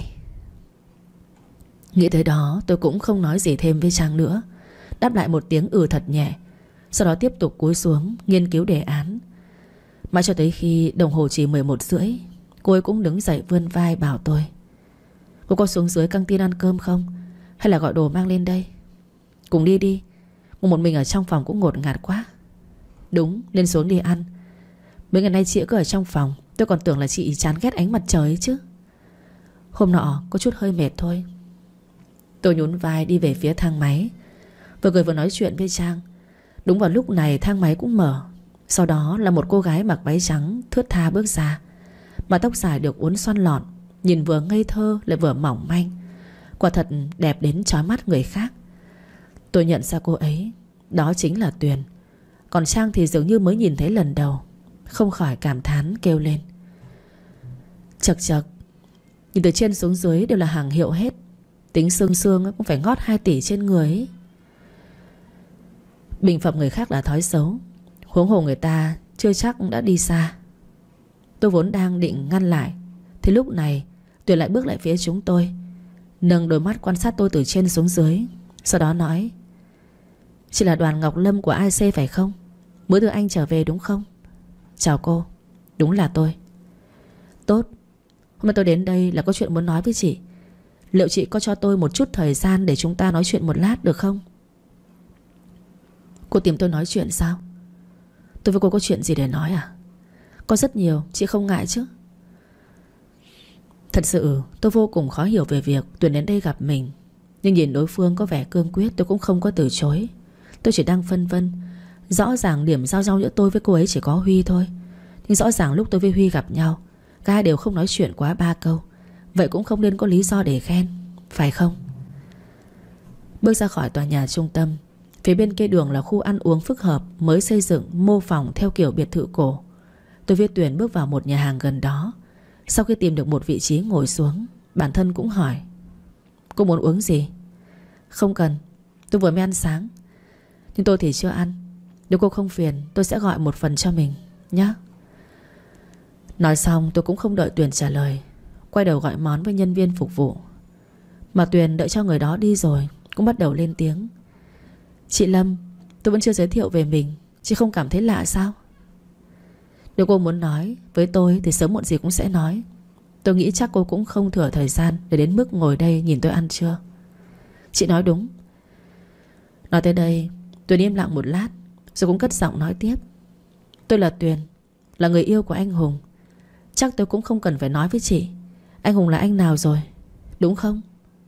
Speaker 1: Nghĩ tới đó tôi cũng không nói gì thêm với Trang nữa, đáp lại một tiếng ừ thật nhẹ. Sau đó tiếp tục cúi xuống nghiên cứu đề án. Mãi cho tới khi đồng hồ chỉ mười một rưỡi, cô ấy cũng đứng dậy vươn vai bảo tôi: "Cô có xuống dưới căng tin ăn cơm không? Hay là gọi đồ mang lên đây?" "Cùng đi đi, ngồi một mình ở trong phòng cũng ngột ngạt quá." "Đúng, lên xuống đi ăn. Mấy ngày nay chị cứ ở trong phòng, tôi còn tưởng là chị chán ghét ánh mặt trời ấy chứ." "Hôm nọ có chút hơi mệt thôi." Tôi nhún vai đi về phía thang máy, vừa cười vừa nói chuyện với Trang. Đúng vào lúc này thang máy cũng mở. Sau đó là một cô gái mặc váy trắng thướt tha bước ra. Mà tóc dài được uốn xoăn lọn, nhìn vừa ngây thơ lại vừa mỏng manh, quả thật đẹp đến chói mắt người khác. Tôi nhận ra cô ấy, đó chính là Tuyền. Còn Trang thì dường như mới nhìn thấy lần đầu, không khỏi cảm thán kêu lên: "Chật chật, nhìn từ trên xuống dưới đều là hàng hiệu hết. Tính xương xương cũng phải ngót hai tỷ trên người ấy." Bình phẩm người khác là thói xấu, huống hồ người ta chưa chắc cũng đã đi xa. Tôi vốn đang định ngăn lại, thì lúc này Tuyền lại bước lại phía chúng tôi, nâng đôi mắt quan sát tôi từ trên xuống dưới. Sau đó nói: "Chị là Đoàn Ngọc Lâm của i xê phải không? Mới đưa anh trở về đúng không?" "Chào cô, đúng là tôi." "Tốt, hôm nay tôi đến đây là có chuyện muốn nói với chị. Liệu chị có cho tôi một chút thời gian để chúng ta nói chuyện một lát được không?" "Cô tìm tôi nói chuyện sao? Tôi với cô có chuyện gì để nói à?" "Có rất nhiều, chị không ngại chứ?" Thật sự tôi vô cùng khó hiểu về việc Tuyền đến đây gặp mình, nhưng nhìn đối phương có vẻ cương quyết, tôi cũng không có từ chối. Tôi chỉ đang phân vân. Rõ ràng điểm giao nhau giữa tôi với cô ấy chỉ có Huy thôi, nhưng rõ ràng lúc tôi với Huy gặp nhau, cả hai đều không nói chuyện quá ba câu. Vậy cũng không nên có lý do để khen, phải không? Bước ra khỏi tòa nhà trung tâm, phía bên kia đường là khu ăn uống phức hợp mới xây dựng mô phỏng theo kiểu biệt thự cổ. Tôi với Tuyền bước vào một nhà hàng gần đó. Sau khi tìm được một vị trí ngồi xuống, bản thân cũng hỏi: "Cô muốn uống gì?" "Không cần, tôi vừa mới ăn sáng." "Nhưng tôi thì chưa ăn. Nếu cô không phiền, tôi sẽ gọi một phần cho mình nhé." Nói xong tôi cũng không đợi Tuyền trả lời, quay đầu gọi món với nhân viên phục vụ. Mà Tuyền đợi cho người đó đi rồi cũng bắt đầu lên tiếng: "Chị Lâm, tôi vẫn chưa giới thiệu về mình, chị không cảm thấy lạ sao?" "Nếu cô muốn nói với tôi thì sớm muộn gì cũng sẽ nói. Tôi nghĩ chắc cô cũng không thừa thời gian để đến mức ngồi đây nhìn tôi ăn trưa." "Chị nói đúng." Nói tới đây Tuyền im lặng một lát, rồi cũng cất giọng nói tiếp: "Tôi là Tuyền, là người yêu của anh Hùng. Chắc tôi cũng không cần phải nói với chị anh Hùng là anh nào rồi, đúng không?"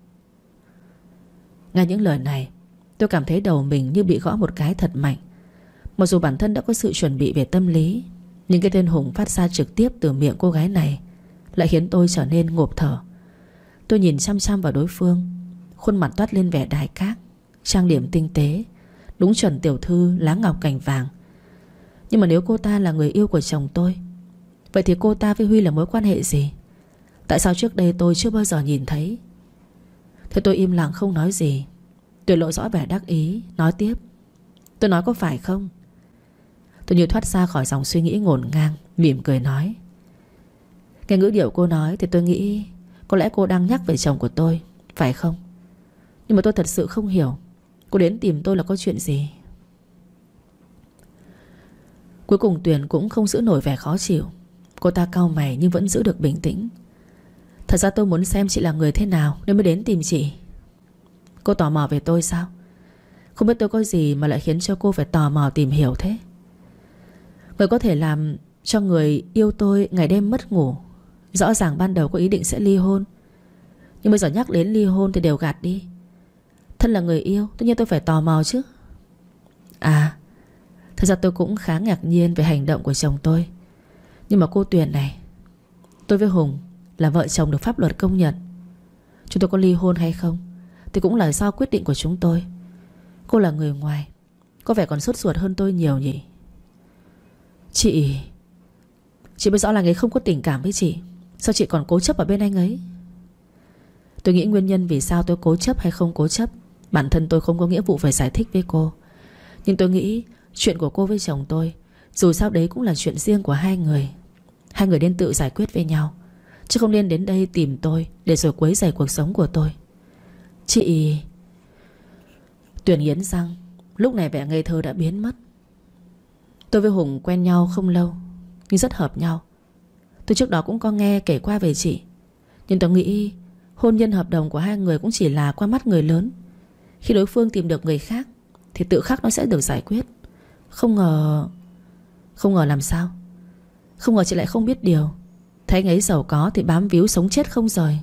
Speaker 1: Nghe những lời này, tôi cảm thấy đầu mình như bị gõ một cái thật mạnh. Mặc dù bản thân đã có sự chuẩn bị về tâm lý, nhưng cái tên Hùng phát ra trực tiếp từ miệng cô gái này lại khiến tôi trở nên ngộp thở. Tôi nhìn chăm chăm vào đối phương, khuôn mặt toát lên vẻ đài các, trang điểm tinh tế, đúng chuẩn tiểu thư lá ngọc cành vàng. Nhưng mà nếu cô ta là người yêu của chồng tôi, vậy thì cô ta với Huy là mối quan hệ gì? Tại sao trước đây tôi chưa bao giờ nhìn thấy? Thế tôi im lặng không nói gì. Tuyền lộ rõ vẻ đắc ý, nói tiếp: tôi nói có phải không? Tôi như thoát ra khỏi dòng suy nghĩ ngổn ngang, mỉm cười nói: nghe ngữ điệu cô nói thì tôi nghĩ có lẽ cô đang nhắc về chồng của tôi, phải không? Nhưng mà tôi thật sự không hiểu cô đến tìm tôi là có chuyện gì. Cuối cùng Tuyền cũng không giữ nổi vẻ khó chịu. Cô ta cau mày nhưng vẫn giữ được bình tĩnh. Thật ra tôi muốn xem chị là người thế nào nên mới đến tìm chị. Cô tò mò về tôi sao? Không biết tôi có gì mà lại khiến cho cô phải tò mò tìm hiểu thế? Người có thể làm cho người yêu tôi ngày đêm mất ngủ. Rõ ràng ban đầu có ý định sẽ ly hôn, nhưng bây giờ nhắc đến ly hôn thì đều gạt đi. Thân là người yêu, tất nhiên tôi phải tò mò chứ. À, thật ra tôi cũng khá ngạc nhiên về hành động của chồng tôi. Nhưng mà cô Tuyền này, tôi với Hùng là vợ chồng được pháp luật công nhận. Chúng tôi có ly hôn hay không thì cũng là do quyết định của chúng tôi. Cô là người ngoài, có vẻ còn sốt ruột hơn tôi nhiều nhỉ? Chị Chị biết rõ là anh ấy không có tình cảm với chị, sao chị còn cố chấp ở bên anh ấy? Tôi nghĩ nguyên nhân vì sao tôi cố chấp hay không cố chấp, bản thân tôi không có nghĩa vụ phải giải thích với cô. Nhưng tôi nghĩ chuyện của cô với chồng tôi, dù sao đấy cũng là chuyện riêng của hai người. Hai người nên tự giải quyết với nhau, chứ không nên đến đây tìm tôi để rồi quấy rầy cuộc sống của tôi. Chị... Tuyền nghiến răng. Lúc này vẻ ngây thơ đã biến mất. Tôi với Hùng quen nhau không lâu, nhưng rất hợp nhau. Tôi trước đó cũng có nghe kể qua về chị, nhưng tôi nghĩ hôn nhân hợp đồng của hai người cũng chỉ là qua mắt người lớn. Khi đối phương tìm được người khác thì tự khắc nó sẽ được giải quyết. Không ngờ... Không ngờ làm sao? Không ngờ chị lại không biết điều. Thấy anh ấy giàu có thì bám víu sống chết không rời.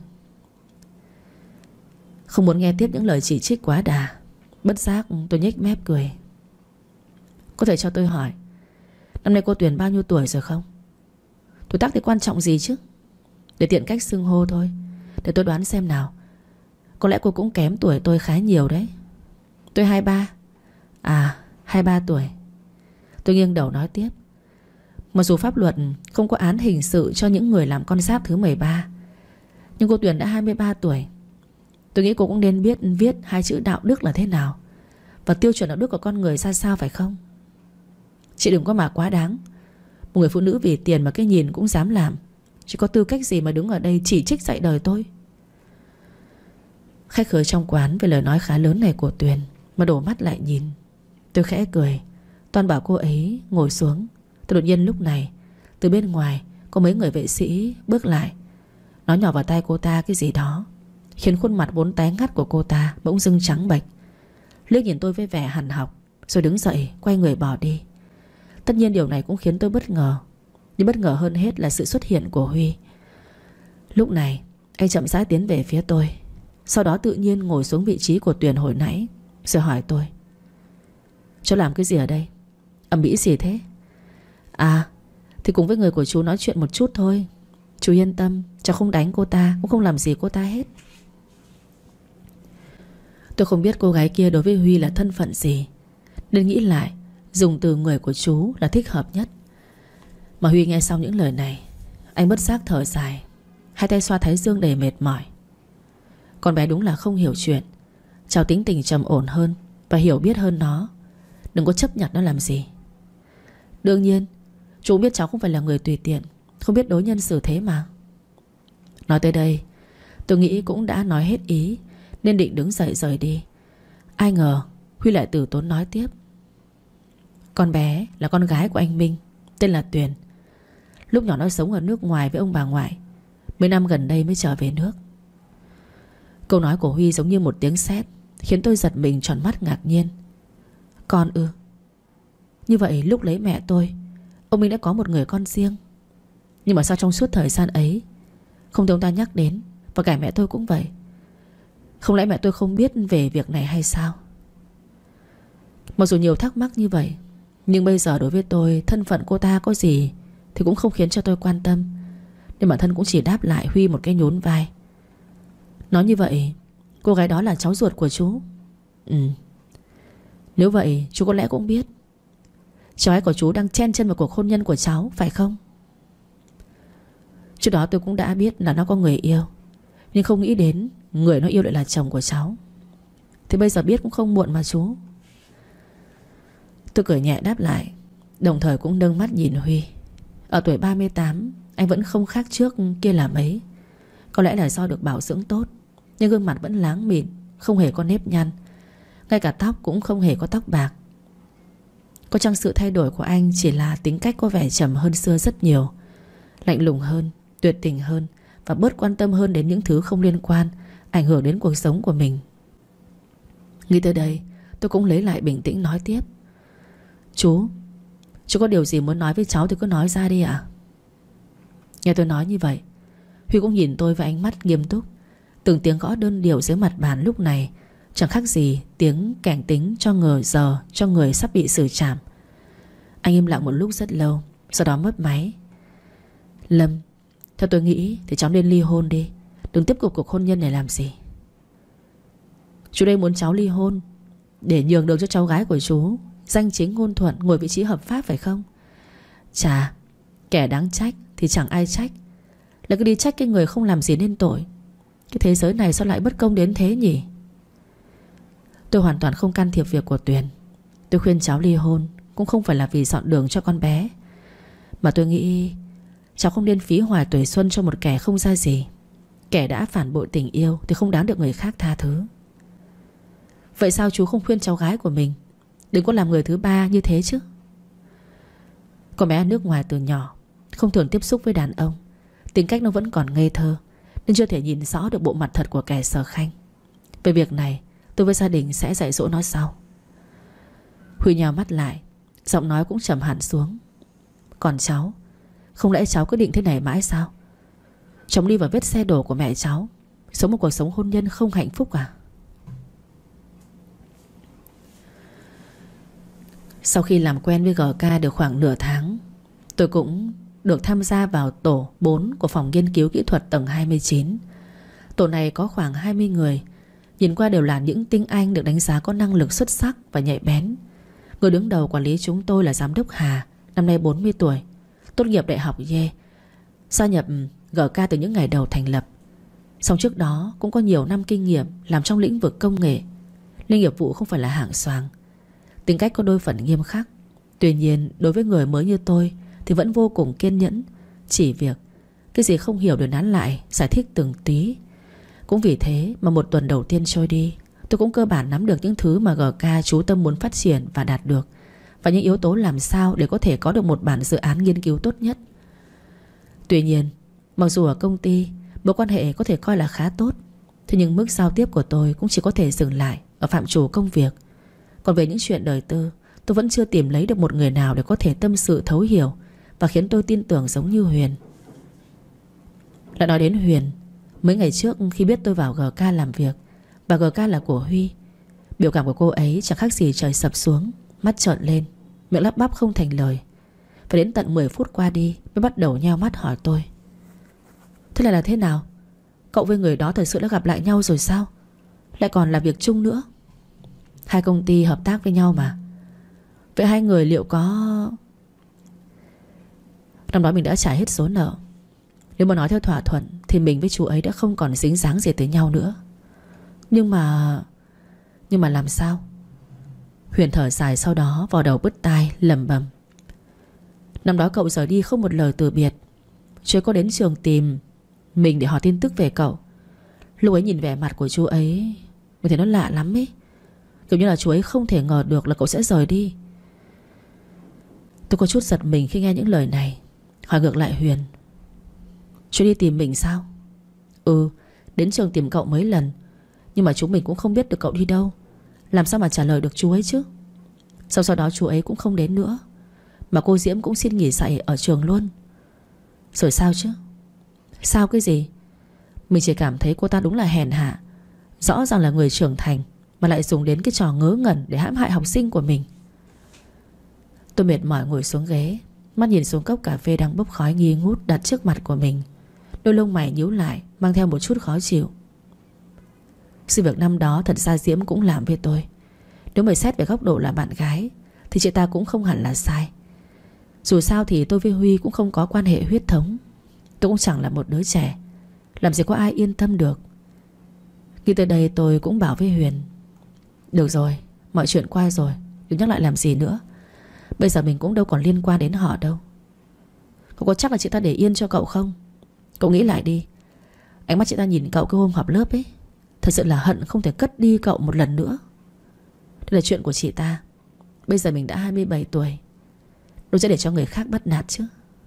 Speaker 1: Không muốn nghe tiếp những lời chỉ trích quá đà, bất giác tôi nhếch mép cười. Có thể cho tôi hỏi, năm nay cô Tuyền bao nhiêu tuổi rồi không? Tuổi tác thì quan trọng gì chứ, để tiện cách xưng hô thôi. Để tôi đoán xem nào. Có lẽ cô cũng kém tuổi tôi khá nhiều đấy. Tôi hai ba. À, hai ba tuổi. Tôi nghiêng đầu nói tiếp. Mặc dù pháp luật không có án hình sự cho những người làm con giáp thứ mười ba, nhưng cô Tuyền đã hai mươi ba tuổi. Tôi nghĩ cô cũng nên biết viết hai chữ đạo đức là thế nào, và tiêu chuẩn đạo đức của con người ra sao, phải không? Chị đừng có mà quá đáng. Một người phụ nữ vì tiền mà cái nhìn cũng dám làm, chị có tư cách gì mà đứng ở đây chỉ trích dạy đời tôi? Khách khứa trong quán về lời nói khá lớn này của Tuyền mà đổ mắt lại nhìn. Tôi khẽ cười, toan bảo cô ấy ngồi xuống. Tôi đột nhiên lúc này từ bên ngoài có mấy người vệ sĩ bước lại, nói nhỏ vào tai cô ta cái gì đó, khiến khuôn mặt vốn tái ngắt của cô ta bỗng dưng trắng bệch. Liếc nhìn tôi với vẻ hằn học, rồi đứng dậy quay người bỏ đi. Tất nhiên điều này cũng khiến tôi bất ngờ, nhưng bất ngờ hơn hết là sự xuất hiện của Huy. Lúc này anh chậm rãi tiến về phía tôi, sau đó tự nhiên ngồi xuống vị trí của Tuyền hồi nãy, rồi hỏi tôi: Cháu làm cái gì ở đây? Ầm ĩ gì thế? À, thì cùng với người của chú nói chuyện một chút thôi. Chú yên tâm, cháu không đánh cô ta, cũng không làm gì cô ta hết. Tôi không biết cô gái kia đối với Huy là thân phận gì, nên nghĩ lại dùng từ người của chú là thích hợp nhất. Mà Huy nghe xong những lời này, anh bất giác thở dài, hai tay xoa thái dương đầy mệt mỏi. Con bé đúng là không hiểu chuyện. Cháu tính tình trầm ổn hơn và hiểu biết hơn nó, đừng có chấp nhận nó làm gì. Đương nhiên chú biết cháu không phải là người tùy tiện, không biết đối nhân xử thế mà. Nói tới đây tôi nghĩ cũng đã nói hết ý, nên định đứng dậy rời đi. Ai ngờ Huy lại từ tốn nói tiếp: Con bé là con gái của anh Minh, tên là Tuyền. Lúc nhỏ nó sống ở nước ngoài với ông bà ngoại, mấy năm gần đây mới trở về nước. Câu nói của Huy giống như một tiếng sét, khiến tôi giật mình tròn mắt ngạc nhiên. Con ư? Như vậy lúc lấy mẹ tôi, ông Minh đã có một người con riêng. Nhưng mà sao trong suốt thời gian ấy không thấy ông ta nhắc đến? Và cả mẹ tôi cũng vậy. Không lẽ mẹ tôi không biết về việc này hay sao? Mặc dù nhiều thắc mắc như vậy, nhưng bây giờ đối với tôi, thân phận cô ta có gì thì cũng không khiến cho tôi quan tâm, nên bản thân cũng chỉ đáp lại Huy một cái nhún vai. Nói như vậy cô gái đó là cháu ruột của chú? Ừ. Nếu vậy chú có lẽ cũng biết, cháu gái của chú đang chen chân vào cuộc hôn nhân của cháu, phải không? Trước đó tôi cũng đã biết là nó có người yêu, nhưng không nghĩ đến người nó yêu lại là chồng của cháu. Thì bây giờ biết cũng không muộn mà chú. Tôi cười nhẹ đáp lại, đồng thời cũng nâng mắt nhìn Huy. Ở tuổi ba mươi tám, anh vẫn không khác trước kia là mấy. Có lẽ là do được bảo dưỡng tốt, nhưng gương mặt vẫn láng mịn, không hề có nếp nhăn. Ngay cả tóc cũng không hề có tóc bạc. Có chăng sự thay đổi của anh chỉ là tính cách có vẻ trầm hơn xưa rất nhiều, lạnh lùng hơn, tuyệt tình hơn, và bớt quan tâm hơn đến những thứ không liên quan, ảnh hưởng đến cuộc sống của mình. Nghĩ tới đây, tôi cũng lấy lại bình tĩnh nói tiếp. Chú Chú có điều gì muốn nói với cháu thì cứ nói ra đi ạ. Nghe tôi nói như vậy, Huy cũng nhìn tôi với ánh mắt nghiêm túc. Từng tiếng gõ đơn điệu dưới mặt bàn lúc này chẳng khác gì tiếng cảnh tính cho ngờ giờ cho người sắp bị xử trảm. Anh im lặng một lúc rất lâu, sau đó mất máy. Lâm, theo tôi nghĩ thì cháu nên ly hôn đi. Đừng tiếp tục cuộc hôn nhân này làm gì. Chú đây muốn cháu ly hôn để nhường đường cho cháu gái của chú danh chính ngôn thuận ngồi vị trí hợp pháp, phải không? Chà, kẻ đáng trách thì chẳng ai trách, là cứ đi trách cái người không làm gì nên tội. Cái thế giới này sao lại bất công đến thế nhỉ? Tôi hoàn toàn không can thiệp việc của Tuyền. Tôi khuyên cháu ly hôn cũng không phải là vì dọn đường cho con bé, mà tôi nghĩ cháu không nên phí hoài tuổi xuân cho một kẻ không ra gì. Kẻ đã phản bội tình yêu thì không đáng được người khác tha thứ. Vậy sao chú không khuyên cháu gái của mình đừng có làm người thứ ba như thế chứ? Con bé ở nước ngoài từ nhỏ, không thường tiếp xúc với đàn ông, tính cách nó vẫn còn ngây thơ, nên chưa thể nhìn rõ được bộ mặt thật của kẻ Sở Khanh. Về việc này tôi với gia đình sẽ dạy dỗ nó sau. Huy nhào mắt lại, giọng nói cũng trầm hẳn xuống. Còn cháu, không lẽ cháu cứ định thế này mãi sao? Chồng đi vào vết xe đổ của mẹ cháu, sống một cuộc sống hôn nhân không hạnh phúc à? Sau khi làm quen với giê ca được khoảng nửa tháng, tôi cũng được tham gia vào tổ bốn của phòng nghiên cứu kỹ thuật tầng hai mươi chín. Tổ này có khoảng hai mươi người, nhìn qua đều là những tinh anh được đánh giá có năng lực xuất sắc và nhạy bén. Người đứng đầu quản lý chúng tôi là giám đốc Hà, năm nay bốn mươi tuổi, tốt nghiệp đại học Yale, gia nhập giê ca từ những ngày đầu thành lập. Song trước đó cũng có nhiều năm kinh nghiệm làm trong lĩnh vực công nghệ, nên nghiệp vụ không phải là hạng xoàng. Tính cách có đôi phần nghiêm khắc. Tuy nhiên đối với người mới như tôi thì vẫn vô cùng kiên nhẫn, chỉ việc cái gì không hiểu đều nán lại, giải thích từng tí. Cũng vì thế mà một tuần đầu tiên trôi đi, tôi cũng cơ bản nắm được những thứ mà giê ca chú tâm muốn phát triển và đạt được, và những yếu tố làm sao để có thể có được một bản dự án nghiên cứu tốt nhất. Tuy nhiên, mặc dù ở công ty mối quan hệ có thể coi là khá tốt, thế nhưng mức giao tiếp của tôi cũng chỉ có thể dừng lại ở phạm trù công việc. Còn về những chuyện đời tư, tôi vẫn chưa tìm lấy được một người nào để có thể tâm sự thấu hiểu và khiến tôi tin tưởng giống như Huyền. Lại nói đến Huyền, mấy ngày trước khi biết tôi vào giê ca làm việc và giê ca là của Huy, biểu cảm của cô ấy chẳng khác gì trời sập xuống, mắt trợn lên, miệng lắp bắp không thành lời. Phải đến tận mười phút qua đi mới bắt đầu nheo mắt hỏi tôi: Thế là là thế nào? Cậu với người đó thật sự đã gặp lại nhau rồi sao? Lại còn làm việc chung nữa. Hai công ty hợp tác với nhau mà. Vậy hai người liệu có... Năm đó mình đã trả hết số nợ. Nếu mà nói theo thỏa thuận thì mình với chú ấy đã không còn dính dáng gì tới nhau nữa. Nhưng mà... Nhưng mà làm sao? Huyền thở dài, sau đó vào đầu bứt tai lẩm bẩm: Năm đó cậu rời đi không một lời từ biệt. Chú ấy có đến trường tìm mình để hỏi tin tức về cậu. Lúc ấy nhìn vẻ mặt của chú ấy, mình thấy nó lạ lắm ấy. Kiểu như là chú ấy không thể ngờ được là cậu sẽ rời đi. Tôi có chút giật mình khi nghe những lời này, hỏi ngược lại Huyền: Chú đi tìm mình sao? Ừ, đến trường tìm cậu mấy lần, nhưng mà chúng mình cũng không biết được cậu đi đâu. Làm sao mà trả lời được chú ấy chứ? Sau sau đó chú ấy cũng không đến nữa, mà cô Diễm cũng xin nghỉ dạy ở trường luôn. Rồi sao chứ? Sao cái gì? Mình chỉ cảm thấy cô ta đúng là hèn hạ. Rõ ràng là người trưởng thành mà lại dùng đến cái trò ngớ ngẩn để hãm hại học sinh của mình. Tôi mệt mỏi ngồi xuống ghế, mắt nhìn xuống cốc cà phê đang bốc khói nghi ngút đặt trước mặt của mình. Đôi lông mày nhíu lại, mang theo một chút khó chịu. Sự việc năm đó thật ra Diễm cũng làm với tôi. Nếu mà xét về góc độ là bạn gái thì chị ta cũng không hẳn là sai. Dù sao thì tôi với Huy cũng không có quan hệ huyết thống. Tôi cũng chẳng là một đứa trẻ, làm gì có ai yên tâm được. Khi tới đây tôi cũng bảo với Huyền: được rồi, mọi chuyện qua rồi, đừng nhắc lại làm gì nữa. Bây giờ mình cũng đâu còn liên quan đến họ đâu. Cậu có chắc là chị ta để yên cho cậu không? Cậu nghĩ lại đi. Ánh mắt chị ta nhìn cậu cái hôm họp lớp ấy, thật sự là hận không thể cất đi cậu một lần nữa. Đây là chuyện của chị ta. Bây giờ mình đã hai mươi bảy tuổi, đâu sẽ để cho người khác bắt nạt chứ.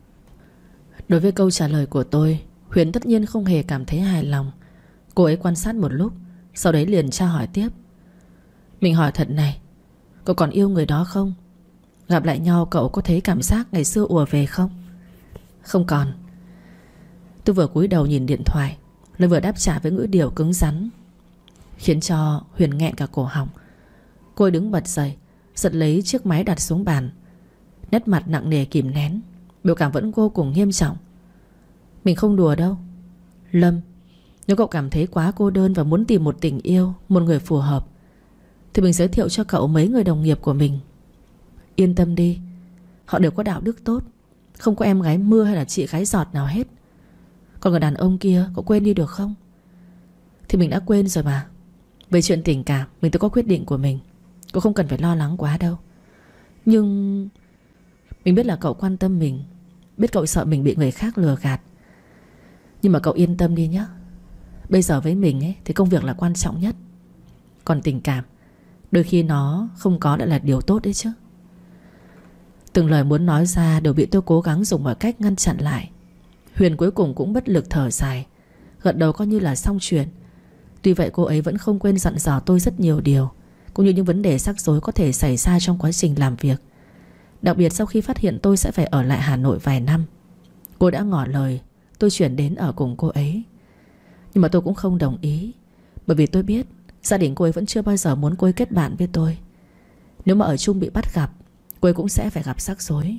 Speaker 1: Đối với câu trả lời của tôi, Huyền tất nhiên không hề cảm thấy hài lòng. Cô ấy quan sát một lúc, sau đấy liền tra hỏi tiếp: mình hỏi thật này, cậu còn yêu người đó không? Gặp lại nhau cậu có thấy cảm giác ngày xưa ùa về không? Không còn. Tôi vừa cúi đầu nhìn điện thoại, lại vừa đáp trả với ngữ điệu cứng rắn, khiến cho Huyền nghẹn cả cổ họng. Cô ấy đứng bật dậy, giật lấy chiếc máy đặt xuống bàn, nét mặt nặng nề kìm nén, biểu cảm vẫn vô cùng nghiêm trọng. Mình không đùa đâu Lâm. Nếu cậu cảm thấy quá cô đơn và muốn tìm một tình yêu, một người phù hợp, thì mình giới thiệu cho cậu mấy người đồng nghiệp của mình. Yên tâm đi, họ đều có đạo đức tốt, không có em gái mưa hay là chị gái giọt nào hết. Còn người đàn ông kia, cậu quên đi được không? Thì mình đã quên rồi mà. Về chuyện tình cảm, mình tự có quyết định của mình, cậu không cần phải lo lắng quá đâu. Nhưng mình biết là cậu quan tâm mình, biết cậu sợ mình bị người khác lừa gạt. Nhưng mà cậu yên tâm đi nhé. Bây giờ với mình ấy, thì công việc là quan trọng nhất. Còn tình cảm, đôi khi nó không có lại là điều tốt đấy chứ. Từng lời muốn nói ra đều bị tôi cố gắng dùng mọi cách ngăn chặn lại. Huyền cuối cùng cũng bất lực thở dài, gật đầu coi như là xong chuyện. Tuy vậy cô ấy vẫn không quên dặn dò tôi rất nhiều điều, cũng như những vấn đề rắc rối có thể xảy ra trong quá trình làm việc. Đặc biệt sau khi phát hiện tôi sẽ phải ở lại Hà Nội vài năm, cô đã ngỏ lời tôi chuyển đến ở cùng cô ấy. Nhưng mà tôi cũng không đồng ý, bởi vì tôi biết gia đình cô ấy vẫn chưa bao giờ muốn cô ấy kết bạn với tôi. Nếu mà ở chung bị bắt gặp, cô ấy cũng sẽ phải gặp rắc rối.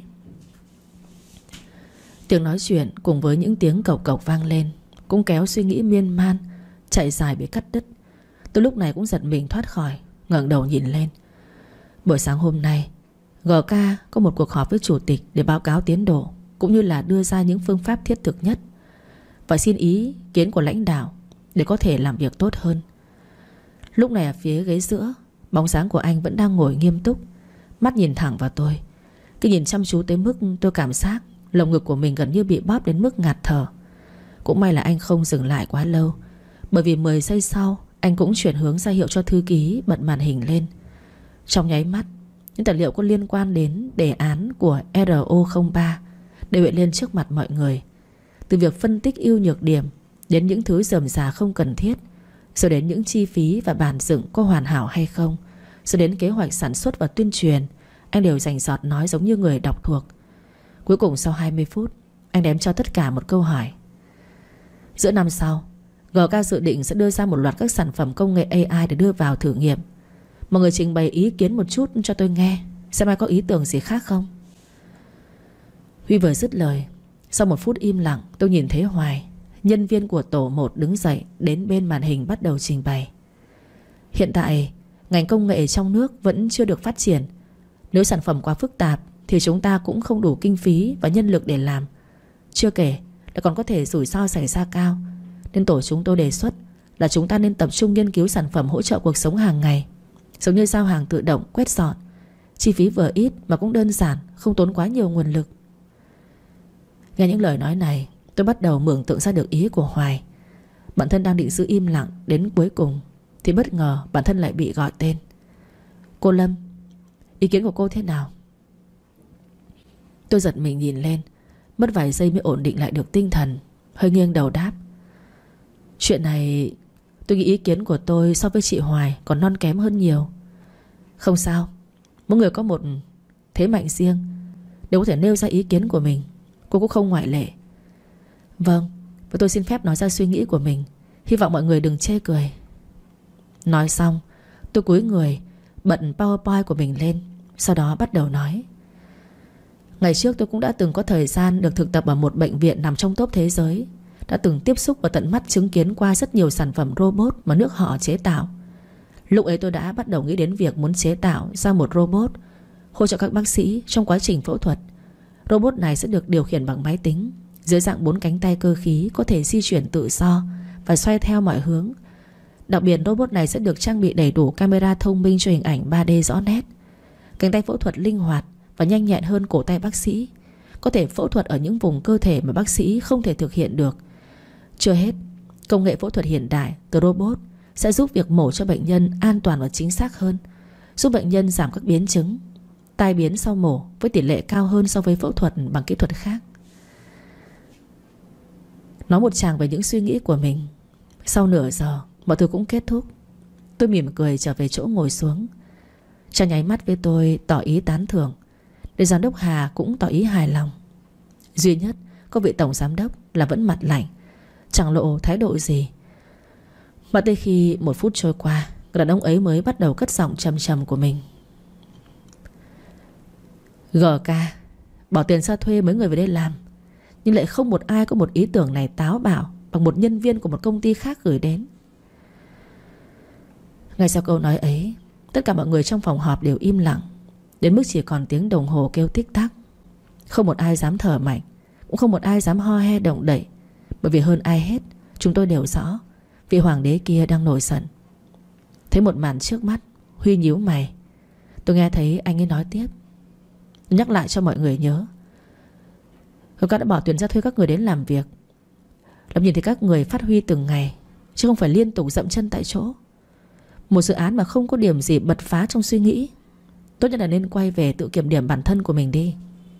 Speaker 1: Tiếng nói chuyện cùng với những tiếng cộc cộc vang lên cũng kéo suy nghĩ miên man chạy dài bị cắt đứt. Tôi lúc này cũng giật mình thoát khỏi, ngẩng đầu nhìn lên. Buổi sáng hôm nay, giê ca có một cuộc họp với chủ tịch để báo cáo tiến độ, cũng như là đưa ra những phương pháp thiết thực nhất và xin ý kiến của lãnh đạo để có thể làm việc tốt hơn. Lúc này ở phía ghế giữa, bóng dáng của anh vẫn đang ngồi nghiêm túc, mắt nhìn thẳng vào tôi. Cứ nhìn chăm chú tới mức tôi cảm giác lồng ngực của mình gần như bị bóp đến mức ngạt thở. Cũng may là anh không dừng lại quá lâu, bởi vì mười giây sau anh cũng chuyển hướng ra hiệu cho thư ký bật màn hình lên. Trong nháy mắt, những tài liệu có liên quan đến đề án của R O không ba đều hiện lên trước mặt mọi người. Từ việc phân tích ưu nhược điểm đến những thứ rườm rà không cần thiết, rồi đến những chi phí và bản dựng có hoàn hảo hay không, rồi đến kế hoạch sản xuất và tuyên truyền, anh đều rành rọt nói giống như người đọc thuộc. Cuối cùng sau hai mươi phút, anh đếm cho tất cả một câu hỏi. Giữa năm sau, giê ca dự định sẽ đưa ra một loạt các sản phẩm công nghệ A I để đưa vào thử nghiệm. Mọi người trình bày ý kiến một chút cho tôi nghe, xem ai có ý tưởng gì khác không. Huy vừa dứt lời, sau một phút im lặng, tôi nhìn thấy Hoài, nhân viên của tổ một, đứng dậy đến bên màn hình bắt đầu trình bày. Hiện tại, ngành công nghệ trong nước vẫn chưa được phát triển. Nếu sản phẩm quá phức tạp thì chúng ta cũng không đủ kinh phí và nhân lực để làm. Chưa kể là còn có thể rủi ro xảy ra cao. Nên tổ chúng tôi đề xuất là chúng ta nên tập trung nghiên cứu sản phẩm hỗ trợ cuộc sống hàng ngày, giống như giao hàng tự động, quét dọn. Chi phí vừa ít mà cũng đơn giản, không tốn quá nhiều nguồn lực. Nghe những lời nói này, tôi bắt đầu mường tượng ra được ý của Hoài. Bản thân đang định giữ im lặng đến cuối cùng thì bất ngờ bản thân lại bị gọi tên. Cô Lâm, ý kiến của cô thế nào? Tôi giật mình nhìn lên, mất vài giây mới ổn định lại được tinh thần, hơi nghiêng đầu đáp. Chuyện này tôi nghĩ ý kiến của tôi so với chị Hoài còn non kém hơn nhiều. Không sao, mỗi người có một thế mạnh riêng, đều có thể nêu ra ý kiến của mình. Cô cũng không ngoại lệ. Vâng, và tôi xin phép nói ra suy nghĩ của mình, hy vọng mọi người đừng chê cười. Nói xong, tôi cúi người bật PowerPoint của mình lên, sau đó bắt đầu nói. Ngày trước tôi cũng đã từng có thời gian được thực tập ở một bệnh viện nằm trong top thế giới, đã từng tiếp xúc và tận mắt chứng kiến qua rất nhiều sản phẩm robot mà nước họ chế tạo. Lúc ấy tôi đã bắt đầu nghĩ đến việc muốn chế tạo ra một robot hỗ trợ các bác sĩ trong quá trình phẫu thuật. Robot này sẽ được điều khiển bằng máy tính, dưới dạng bốn cánh tay cơ khí có thể di chuyển tự do và xoay theo mọi hướng. Đặc biệt robot này sẽ được trang bị đầy đủ camera thông minh cho hình ảnh ba D rõ nét. Cánh tay phẫu thuật linh hoạt và nhanh nhẹn hơn cổ tay bác sĩ, có thể phẫu thuật ở những vùng cơ thể mà bác sĩ không thể thực hiện được. Chưa hết, công nghệ phẫu thuật hiện đại từ robot sẽ giúp việc mổ cho bệnh nhân an toàn và chính xác hơn, giúp bệnh nhân giảm các biến chứng, tai biến sau mổ với tỷ lệ cao hơn so với phẫu thuật bằng kỹ thuật khác. Nói một tràng về những suy nghĩ của mình. Sau nửa giờ mọi thứ cũng kết thúc. Tôi mỉm cười trở về chỗ ngồi xuống. Trang nháy mắt với tôi tỏ ý tán thưởng, để giám đốc Hà cũng tỏ ý hài lòng. Duy nhất có vị tổng giám đốc là vẫn mặt lạnh, chẳng lộ thái độ gì. Mà tới khi một phút trôi qua, người đàn ông ấy mới bắt đầu cất giọng trầm trầm của mình. giê ca bỏ tiền ra thuê mấy người về đây làm, nhưng lại không một ai có một ý tưởng này táo bạo bằng một nhân viên của một công ty khác gửi đến. Ngay sau câu nói ấy, tất cả mọi người trong phòng họp đều im lặng, đến mức chỉ còn tiếng đồng hồ kêu tích tắc. Không một ai dám thở mạnh, cũng không một ai dám ho he động đậy, bởi vì hơn ai hết chúng tôi đều rõ vị hoàng đế kia đang nổi giận. Thấy một màn trước mắt, Huy nhíu mày. Tôi nghe thấy anh ấy nói tiếp, nhắc lại cho mọi người nhớ, giê ca đã bỏ tiền ra thuê các người đến làm việc, làm nhìn thấy các người phát huy từng ngày, chứ không phải liên tục dậm chân tại chỗ. Một dự án mà không có điểm gì bật phá trong suy nghĩ, tốt nhất là nên quay về tự kiểm điểm bản thân của mình đi.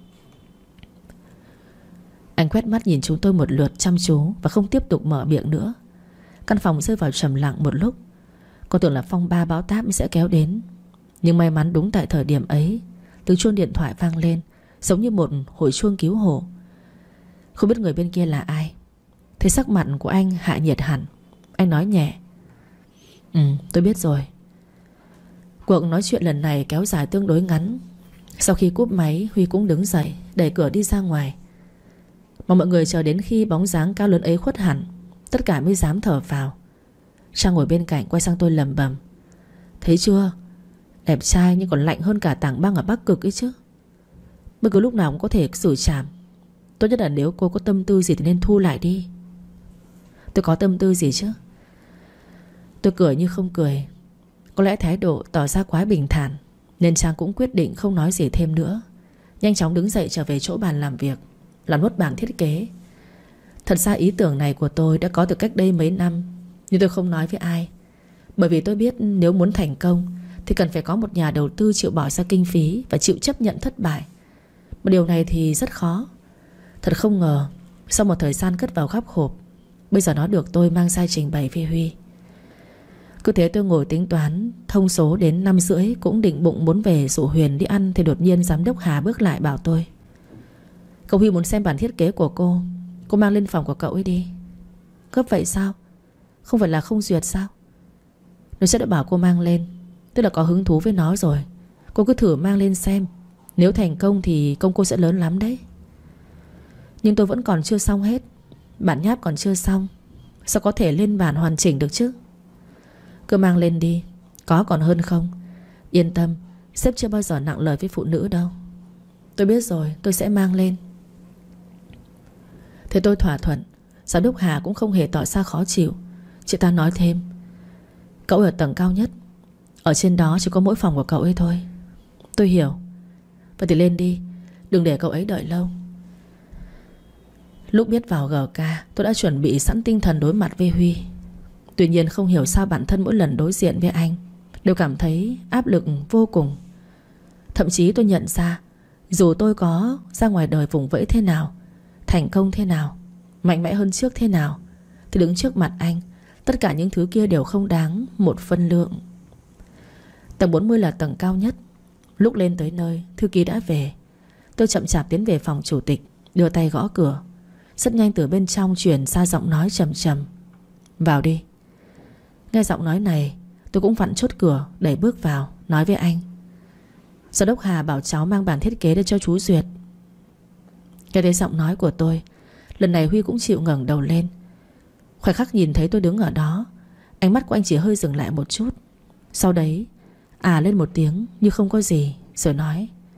Speaker 1: Anh quét mắt nhìn chúng tôi một lượt chăm chú và không tiếp tục mở miệng nữa. Căn phòng rơi vào trầm lặng một lúc. Có tưởng là phong ba bão táp sẽ kéo đến, nhưng may mắn đúng tại thời điểm ấy, tiếng chuông điện thoại vang lên, giống như một hồi chuông cứu hộ. Không biết người bên kia là ai. Thấy sắc mặt của anh hạ nhiệt hẳn, anh nói nhẹ, Ừ tôi biết rồi. Cuộc nói chuyện lần này kéo dài tương đối ngắn. Sau khi cúp máy, Huy cũng đứng dậy đẩy cửa đi ra ngoài. Mà mọi người chờ đến khi bóng dáng cao lớn ấy khuất hẳn, tất cả mới dám thở vào. Trang ngồi bên cạnh quay sang tôi lẩm bẩm, thấy chưa, đẹp trai nhưng còn lạnh hơn cả tảng băng ở Bắc Cực ấy chứ. Bất cứ lúc nào cũng có thể xử trảm. Tốt nhất là nếu cô có tâm tư gì thì nên thu lại đi. Tôi có tâm tư gì chứ? Tôi cười như không cười. Có lẽ thái độ tỏ ra quá bình thản, nên Trang cũng quyết định không nói gì thêm nữa. Nhanh chóng đứng dậy trở về chỗ bàn làm việc, làm nốt bản thiết kế. Thật ra ý tưởng này của tôi đã có từ cách đây mấy năm, nhưng tôi không nói với ai, bởi vì tôi biết nếu muốn thành công thì cần phải có một nhà đầu tư chịu bỏ ra kinh phí và chịu chấp nhận thất bại. Mà điều này thì rất khó. Thật không ngờ, sau một thời gian cất vào góc hộp, bây giờ nó được tôi mang ra trình bày với Huy. Cứ thế tôi ngồi tính toán thông số đến năm rưỡi, cũng định bụng muốn về rủ Huyền đi ăn, thì đột nhiên giám đốc Hà bước lại bảo tôi, cậu Huy muốn xem bản thiết kế của cô, cô mang lên phòng của cậu ấy đi. Gấp vậy sao? Không phải là không duyệt sao? Nó sẽ đã bảo cô mang lên, tức là có hứng thú với nó rồi. Cô cứ thử mang lên xem, nếu thành công thì công cô sẽ lớn lắm đấy. Nhưng tôi vẫn còn chưa xong hết, bản nháp còn chưa xong, sao có thể lên bản hoàn chỉnh được chứ? Cứ mang lên đi, có còn hơn không. Yên tâm, sếp chưa bao giờ nặng lời với phụ nữ đâu. Tôi biết rồi, tôi sẽ mang lên. Thế tôi thỏa thuận. Giám đốc Hà cũng không hề tỏ ra khó chịu. Chị ta nói thêm, cậu ở tầng cao nhất, ở trên đó chỉ có mỗi phòng của cậu ấy thôi. Tôi hiểu. Vậy thì lên đi, đừng để cậu ấy đợi lâu. Lúc biết vào giê ca, tôi đã chuẩn bị sẵn tinh thần đối mặt với Huy. Tuy nhiên không hiểu sao bản thân mỗi lần đối diện với anh đều cảm thấy áp lực vô cùng. Thậm chí tôi nhận ra, dù tôi có ra ngoài đời vùng vẫy thế nào, thành công thế nào, mạnh mẽ hơn trước thế nào, thì đứng trước mặt anh, tất cả những thứ kia đều không đáng một phân lượng. Tầng bốn mươi là tầng cao nhất. Lúc lên tới nơi, thư ký đã về. Tôi chậm chạp tiến về phòng chủ tịch, đưa tay gõ cửa. Rất nhanh từ bên trong truyền ra giọng nói trầm trầm, vào đi. Nghe giọng nói này, tôi cũng vặn chốt cửa, đẩy bước vào, nói với anh, giám đốc Hà bảo cháu mang bản thiết kế để cho chú duyệt. Nghe thấy giọng nói của tôi, lần này Huy cũng chịu ngẩng đầu lên. Khoảnh khắc nhìn thấy tôi đứng ở đó, ánh mắt của anh chỉ hơi dừng lại một chút. Sau đấy à lên một tiếng như không có gì, rồi nói,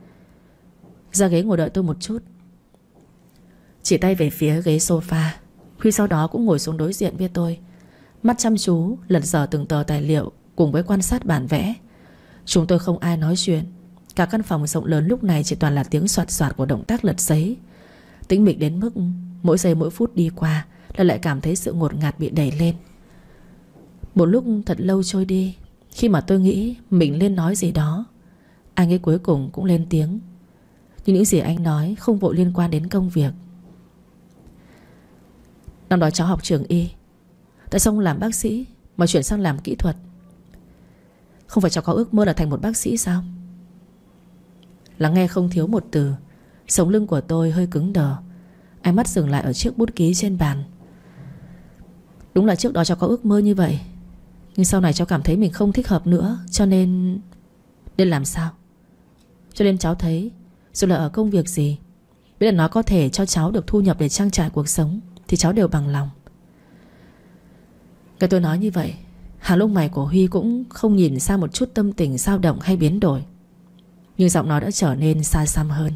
Speaker 1: ra ghế ngồi đợi tôi một chút. Chỉ tay về phía ghế sofa. Huy sau đó cũng ngồi xuống đối diện với tôi, mắt chăm chú lật dở từng tờ tài liệu cùng với quan sát bản vẽ. Chúng tôi không ai nói chuyện. Cả căn phòng rộng lớn lúc này chỉ toàn là tiếng soạt soạt của động tác lật giấy, tĩnh mịch đến mức mỗi giây mỗi phút đi qua là lại cảm thấy sự ngột ngạt bị đẩy lên. Một lúc thật lâu trôi đi, khi mà tôi nghĩ mình lên nói gì đó, anh ấy cuối cùng cũng lên tiếng. Nhưng những gì anh nói không vội liên quan đến công việc. Năm đó cháu học trường y, tại sao không làm bác sĩ mà chuyển sang làm kỹ thuật? Không phải cháu có ước mơ là thành một bác sĩ sao? Lắng nghe không thiếu một từ, sống lưng của tôi hơi cứng đờ. Ánh mắt dừng lại ở chiếc bút ký trên bàn. Đúng là trước đó cháu có ước mơ như vậy, nhưng sau này cháu cảm thấy mình không thích hợp nữa. Cho nên Nên làm sao? Cho nên cháu thấy dù là ở công việc gì, biết là nó có thể cho cháu được thu nhập để trang trải cuộc sống, thì cháu đều bằng lòng. Cái tôi nói như vậy, hàng lông mày của Huy cũng không nhìn sang một chút tâm tình dao động hay biến đổi, nhưng giọng nói đã trở nên xa xăm hơn.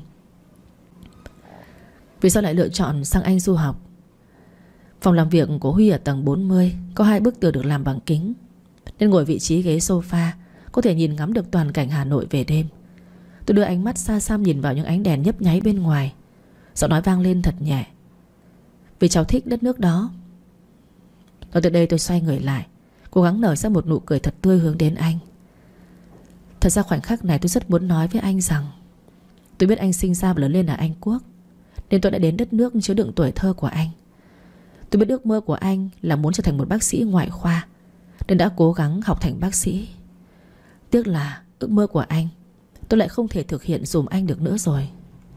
Speaker 1: Vì sao lại lựa chọn sang Anh du học? Phòng làm việc của Huy ở tầng bốn mươi, có hai bức tường được làm bằng kính, nên ngồi vị trí ghế sofa có thể nhìn ngắm được toàn cảnh Hà Nội về đêm. Tôi đưa ánh mắt xa xăm nhìn vào những ánh đèn nhấp nháy bên ngoài. Giọng nói vang lên thật nhẹ. Vì cháu thích đất nước đó. Nói từ đây tôi xoay người lại, cố gắng nở ra một nụ cười thật tươi hướng đến anh. Thật ra khoảnh khắc này tôi rất muốn nói với anh rằng tôi biết anh sinh ra và lớn lên ở Anh Quốc, nên tôi đã đến đất nước chứa đựng tuổi thơ của anh. Tôi biết ước mơ của anh là muốn trở thành một bác sĩ ngoại khoa, nên đã cố gắng học thành bác sĩ. Tiếc là ước mơ của anh tôi lại không thể thực hiện dùm anh được nữa rồi.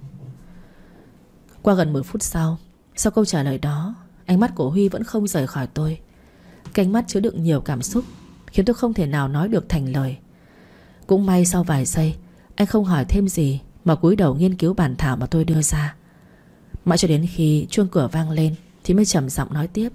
Speaker 1: Qua gần mười phút sau, sau câu trả lời đó, ánh mắt của Huy vẫn không rời khỏi tôi. Cái ánh mắt chứa đựng nhiều cảm xúc, khiến tôi không thể nào nói được thành lời. Cũng may sau vài giây anh không hỏi thêm gì, mà cúi đầu nghiên cứu bản thảo mà tôi đưa ra. Mãi cho đến khi chuông cửa vang lên thì mới trầm giọng nói tiếp.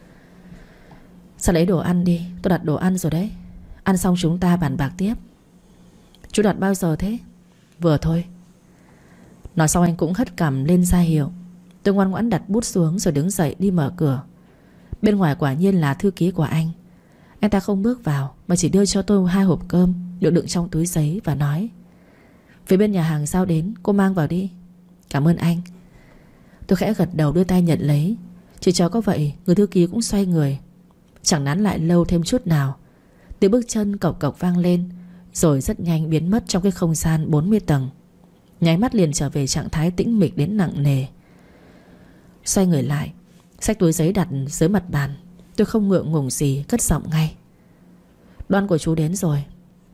Speaker 1: Sao lấy đồ ăn đi, tôi đặt đồ ăn rồi đấy. Ăn xong chúng ta bàn bạc tiếp. Chú đặt bao giờ thế? Vừa thôi. Nói xong anh cũng hất cằm lên ra hiệu. Tôi ngoan ngoãn đặt bút xuống rồi đứng dậy đi mở cửa. Bên ngoài quả nhiên là thư ký của anh. Anh ta không bước vào mà chỉ đưa cho tôi hai hộp cơm được đựng trong túi giấy và nói: phía bên nhà hàng giao đến, cô mang vào đi. Cảm ơn anh. Tôi khẽ gật đầu đưa tay nhận lấy. Chỉ cho có vậy người thư ký cũng xoay người. Chẳng nán lại lâu thêm chút nào, tiếng bước chân cộc cộc vang lên, rồi rất nhanh biến mất trong cái không gian bốn mươi tầng. Nháy mắt liền trở về trạng thái tĩnh mịch đến nặng nề. Xoay người lại, xách túi giấy đặt dưới mặt bàn. Tôi không ngượng ngùng gì cất giọng ngay: đoan của chú đến rồi.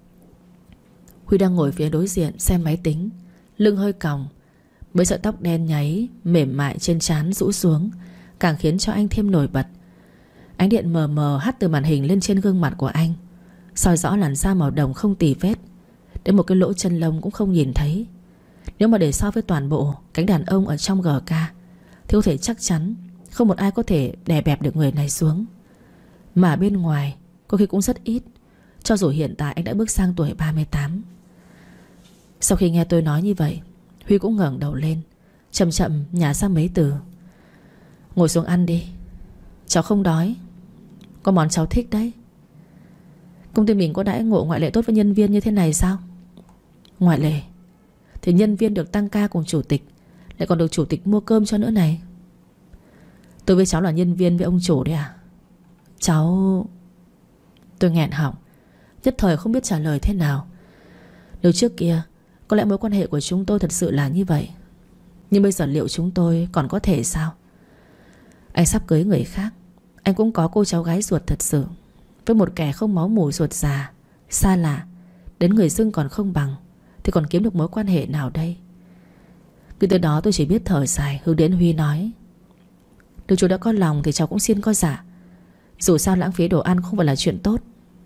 Speaker 1: Huy đang ngồi phía đối diện xem máy tính, lưng hơi còng, mấy sợi tóc đen nháy mềm mại trên trán rũ xuống, càng khiến cho anh thêm nổi bật. Ánh điện mờ mờ hắt từ màn hình lên trên gương mặt của anh, soi rõ làn da màu đồng không tì vết, đến một cái lỗ chân lông cũng không nhìn thấy. Nếu mà để so với toàn bộ cánh đàn ông ở trong giê ca thì có thể chắc chắn không một ai có thể đè bẹp được người này xuống. Mà bên ngoài có khi cũng rất ít, cho dù hiện tại anh đã bước sang tuổi ba mươi tám. Sau khi nghe tôi nói như vậy, Huy cũng ngẩng đầu lên, chậm chậm nhả ra mấy từ: ngồi xuống ăn đi. Cháu không đói, có món cháu thích đấy. Công ty mình có đãi ngộ ngoại lệ tốt với nhân viên như thế này sao? Ngoại lệ thì nhân viên được tăng ca cùng chủ tịch, lại còn được chủ tịch mua cơm cho nữa này. Tôi với cháu là nhân viên với ông chủ đấy à? Cháu... Tôi nghẹn họng, nhất thời không biết trả lời thế nào. Nếu trước kia có lẽ mối quan hệ của chúng tôi thật sự là như vậy, nhưng bây giờ liệu chúng tôi còn có thể sao? Anh sắp cưới người khác, anh cũng có cô cháu gái ruột thật sự. Với một kẻ không máu mủ ruột già, xa lạ, đến người dưng còn không bằng, thì còn kiếm được mối quan hệ nào đây? Cứ từ đó tôi chỉ biết thở dài hướng đến Huy nói: nếu chú đã có lòng thì cháu cũng xin có dạ. Dù sao lãng phí đồ ăn không phải là chuyện tốt.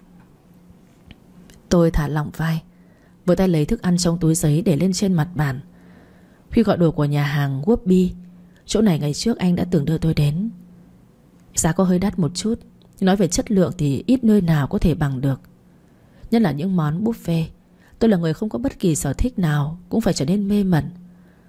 Speaker 1: Tôi thả lỏng vai, vừa tay lấy thức ăn trong túi giấy để lên trên mặt bàn. Huy gọi đồ của nhà hàng Whoopi. Chỗ này ngày trước anh đã từng đưa tôi đến. Giá có hơi đắt một chút, nhưng nói về chất lượng thì ít nơi nào có thể bằng được. Nhất là những món buffet. Tôi là người không có bất kỳ sở thích nào cũng phải trở nên mê mẩn.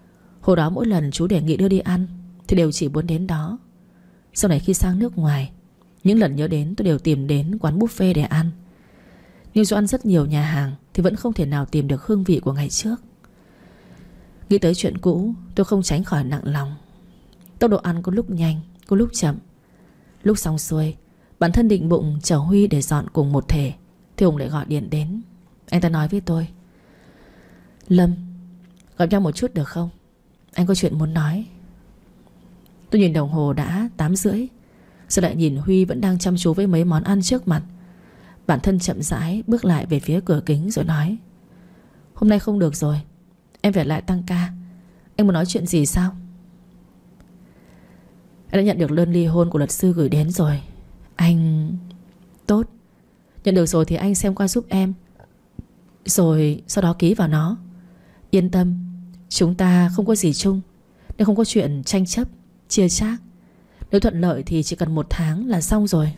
Speaker 1: Hồi đó mỗi lần chú đề nghị đưa đi ăn thì đều chỉ muốn đến đó. Sau này khi sang nước ngoài, những lần nhớ đến tôi đều tìm đến quán buffet để ăn. Nhưng dù ăn rất nhiều nhà hàng thì vẫn không thể nào tìm được hương vị của ngày trước. Nghĩ tới chuyện cũ, tôi không tránh khỏi nặng lòng. Tốc độ ăn có lúc nhanh, có lúc chậm. Lúc xong xuôi, bản thân định bụng chở Huy để dọn cùng một thể thì Hùng lại gọi điện đến. Anh ta nói với tôi: Lâm, gặp nhau một chút được không? Anh có chuyện muốn nói. Tôi nhìn đồng hồ đã tám rưỡi, rồi lại nhìn Huy vẫn đang chăm chú với mấy món ăn trước mặt. Bản thân chậm rãi bước lại về phía cửa kính rồi nói: Hôm nay không được rồi, em phải lại tăng ca. Anh muốn nói chuyện gì sao? Em đã nhận được đơn ly hôn của luật sư gửi đến rồi. Anh... Tốt. Nhận được rồi thì anh xem qua giúp em, rồi sau đó ký vào nó. Yên tâm, chúng ta không có gì chung, nên không có chuyện tranh chấp, chia chác. Nếu thuận lợi thì chỉ cần một tháng là xong rồi.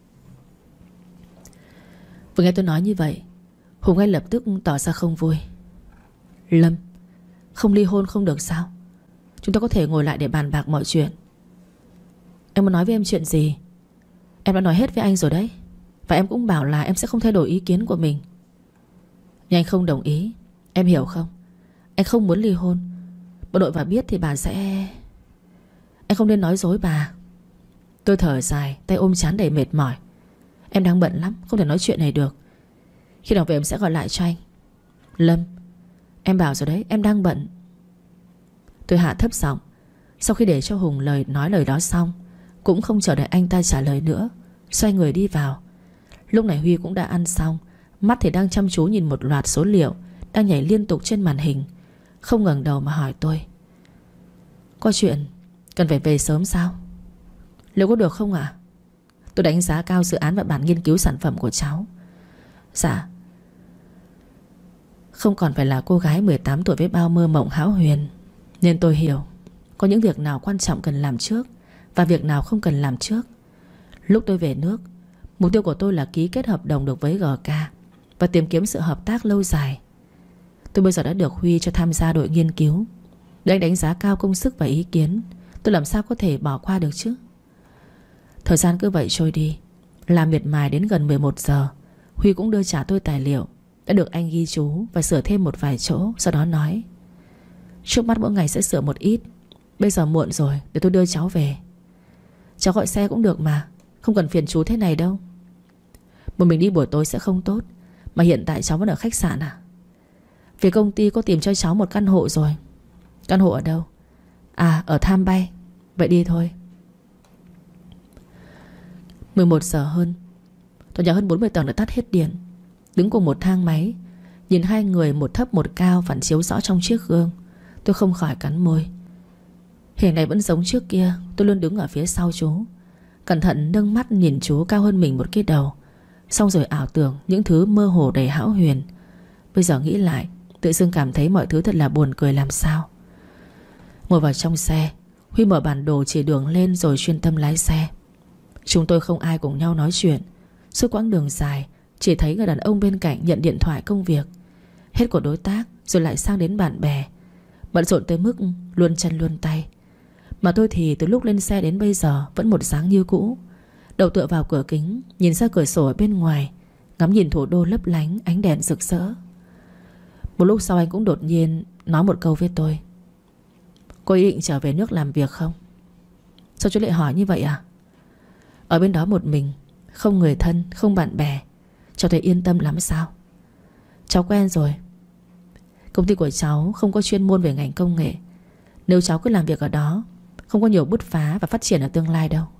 Speaker 1: Vừa nghe tôi nói như vậy, Hùng ngay lập tức tỏ ra không vui. Lâm, không ly hôn không được sao? Chúng ta có thể ngồi lại để bàn bạc mọi chuyện. Em muốn nói với em chuyện gì? Em đã nói hết với anh rồi đấy. Và em cũng bảo là em sẽ không thay đổi ý kiến của mình. Nhưng anh không đồng ý. Em hiểu không? Anh không muốn ly hôn. Bà nội bà biết thì bà sẽ... Anh không nên nói dối bà. Tôi thở dài, tay ôm trán đầy mệt mỏi. Em đang bận lắm, không thể nói chuyện này được. Khi nào về em sẽ gọi lại cho anh. Lâm, em bảo rồi đấy, em đang bận. Tôi hạ thấp giọng. Sau khi để cho Hùng lời nói lời đó xong, cũng không chờ đợi anh ta trả lời nữa, xoay người đi vào. Lúc này Huy cũng đã ăn xong, mắt thì đang chăm chú nhìn một loạt số liệu đang nhảy liên tục trên màn hình, không ngẩng đầu mà hỏi tôi: Có chuyện cần phải về sớm sao? Liệu có được không ạ? Tôi đánh giá cao dự án và bản nghiên cứu sản phẩm của cháu. Dạ. Không còn phải là cô gái mười tám tuổi với bao mơ mộng hão huyền, nên tôi hiểu có những việc nào quan trọng cần làm trước và việc nào không cần làm trước. Lúc tôi về nước, mục tiêu của tôi là ký kết hợp đồng được với giê ca và tìm kiếm sự hợp tác lâu dài. Tôi bây giờ đã được Huy cho tham gia đội nghiên cứu. Để anh đánh giá cao công sức và ý kiến, tôi làm sao có thể bỏ qua được chứ? Thời gian cứ vậy trôi đi. Làm miệt mài đến gần mười một giờ, Huy cũng đưa trả tôi tài liệu đã được anh ghi chú và sửa thêm một vài chỗ. Sau đó nói: Trước mắt mỗi ngày sẽ sửa một ít. Bây giờ muộn rồi, để tôi đưa cháu về. Cháu gọi xe cũng được mà, không cần phiền chú thế này đâu. Một mình đi buổi tối sẽ không tốt. Mà hiện tại cháu vẫn ở khách sạn à? Phía công ty có tìm cho cháu một căn hộ rồi. Căn hộ ở đâu? À, ở Tham Bay. Vậy đi thôi. Mười một giờ hơn, tòa nhà hơn bốn mươi tầng đã tắt hết điện. Đứng cùng một thang máy, nhìn hai người một thấp một cao phản chiếu rõ trong chiếc gương, tôi không khỏi cắn môi. Hình này vẫn giống trước kia. Tôi luôn đứng ở phía sau chú, cẩn thận nâng mắt nhìn chú cao hơn mình một cái đầu. Xong rồi ảo tưởng những thứ mơ hồ đầy hão huyền. Bây giờ nghĩ lại, tự dưng cảm thấy mọi thứ thật là buồn cười làm sao. Ngồi vào trong xe, Huy mở bản đồ chỉ đường lên rồi chuyên tâm lái xe. Chúng tôi không ai cùng nhau nói chuyện. Suốt quãng đường dài, chỉ thấy người đàn ông bên cạnh nhận điện thoại công việc, hết của đối tác rồi lại sang đến bạn bè, bận rộn tới mức luôn chân luôn tay. Mà tôi thì từ lúc lên xe đến bây giờ vẫn một dáng như cũ, đầu tựa vào cửa kính, nhìn ra cửa sổ ở bên ngoài, ngắm nhìn thủ đô lấp lánh ánh đèn rực rỡ. Một lúc sau anh cũng đột nhiên nói một câu với tôi: Cô ý định trở về nước làm việc không? Sao chú lại hỏi như vậy à? Ở bên đó một mình, không người thân, không bạn bè, cháu thấy yên tâm lắm sao? Cháu quen rồi. Công ty của cháu không có chuyên môn về ngành công nghệ. Nếu cháu cứ làm việc ở đó, không có nhiều bứt phá và phát triển ở tương lai đâu.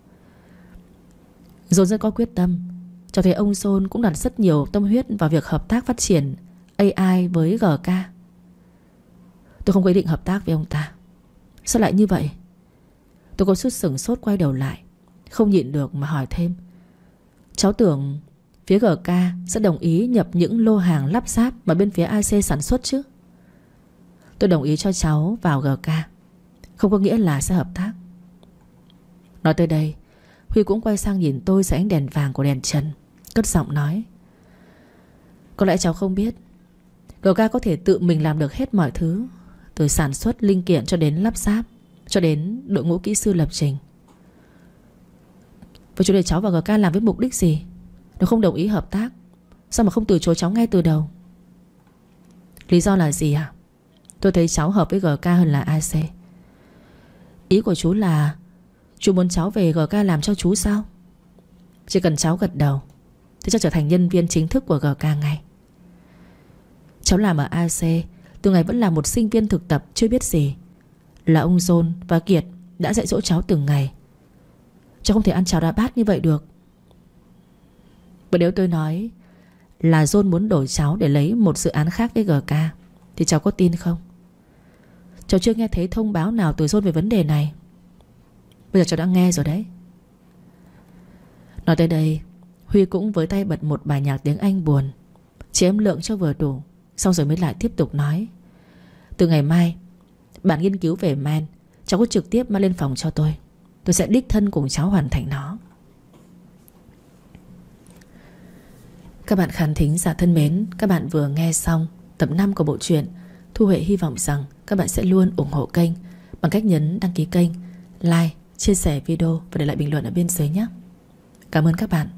Speaker 1: John rất có quyết tâm. Cháu thấy ông John cũng đặt rất nhiều tâm huyết vào việc hợp tác phát triển a i với giê ca. Tôi không có ý định hợp tác với ông ta. Sao lại như vậy? Tôi có chút sửng sốt quay đầu lại, không nhịn được mà hỏi thêm: Cháu tưởng phía giê ca sẽ đồng ý nhập những lô hàng lắp ráp mà bên phía i xê sản xuất chứ. Tôi đồng ý cho cháu vào giê ca, không có nghĩa là sẽ hợp tác. Nói tới đây, Huy cũng quay sang nhìn tôi dưới ánh đèn vàng của đèn trần, cất giọng nói: Có lẽ cháu không biết, giê ca có thể tự mình làm được hết mọi thứ, từ sản xuất linh kiện cho đến lắp ráp, cho đến đội ngũ kỹ sư lập trình. Vậy chú để cháu vào giê ca làm với mục đích gì? Nếu không đồng ý hợp tác, sao mà không từ chối cháu ngay từ đầu? Lý do là gì à? Tôi thấy cháu hợp với giê ca hơn là a xê. Ý của chú là chú muốn cháu về giê ca làm cho chú sao? Chỉ cần cháu gật đầu thì cháu trở thành nhân viên chính thức của giê ca ngay. Cháu làm ở a xê từ ngày vẫn là một sinh viên thực tập chưa biết gì. Là ông John và Kiệt đã dạy dỗ cháu từng ngày. Cháu không thể ăn cháo đá bát như vậy được. Và nếu tôi nói là John muốn đổi cháu để lấy một dự án khác với giê ca thì cháu có tin không? Cháu chưa nghe thấy thông báo nào từ John về vấn đề này. Bây giờ cháu đã nghe rồi đấy. Nói tới đây, Huy cũng với tay bật một bài nhạc tiếng Anh buồn, chỉ em lượng cho vừa đủ. Xong rồi mới lại tiếp tục nói: từ ngày mai, bản nghiên cứu về men cháu có trực tiếp mang lên phòng cho tôi. Tôi sẽ đích thân cùng cháu hoàn thành nó. Các bạn khán thính giả thân mến, các bạn vừa nghe xong tập năm của bộ truyện. Thu Huệ hy vọng rằng các bạn sẽ luôn ủng hộ kênh bằng cách nhấn đăng ký kênh, like, chia sẻ video và để lại bình luận ở bên dưới nhé. Cảm ơn các bạn.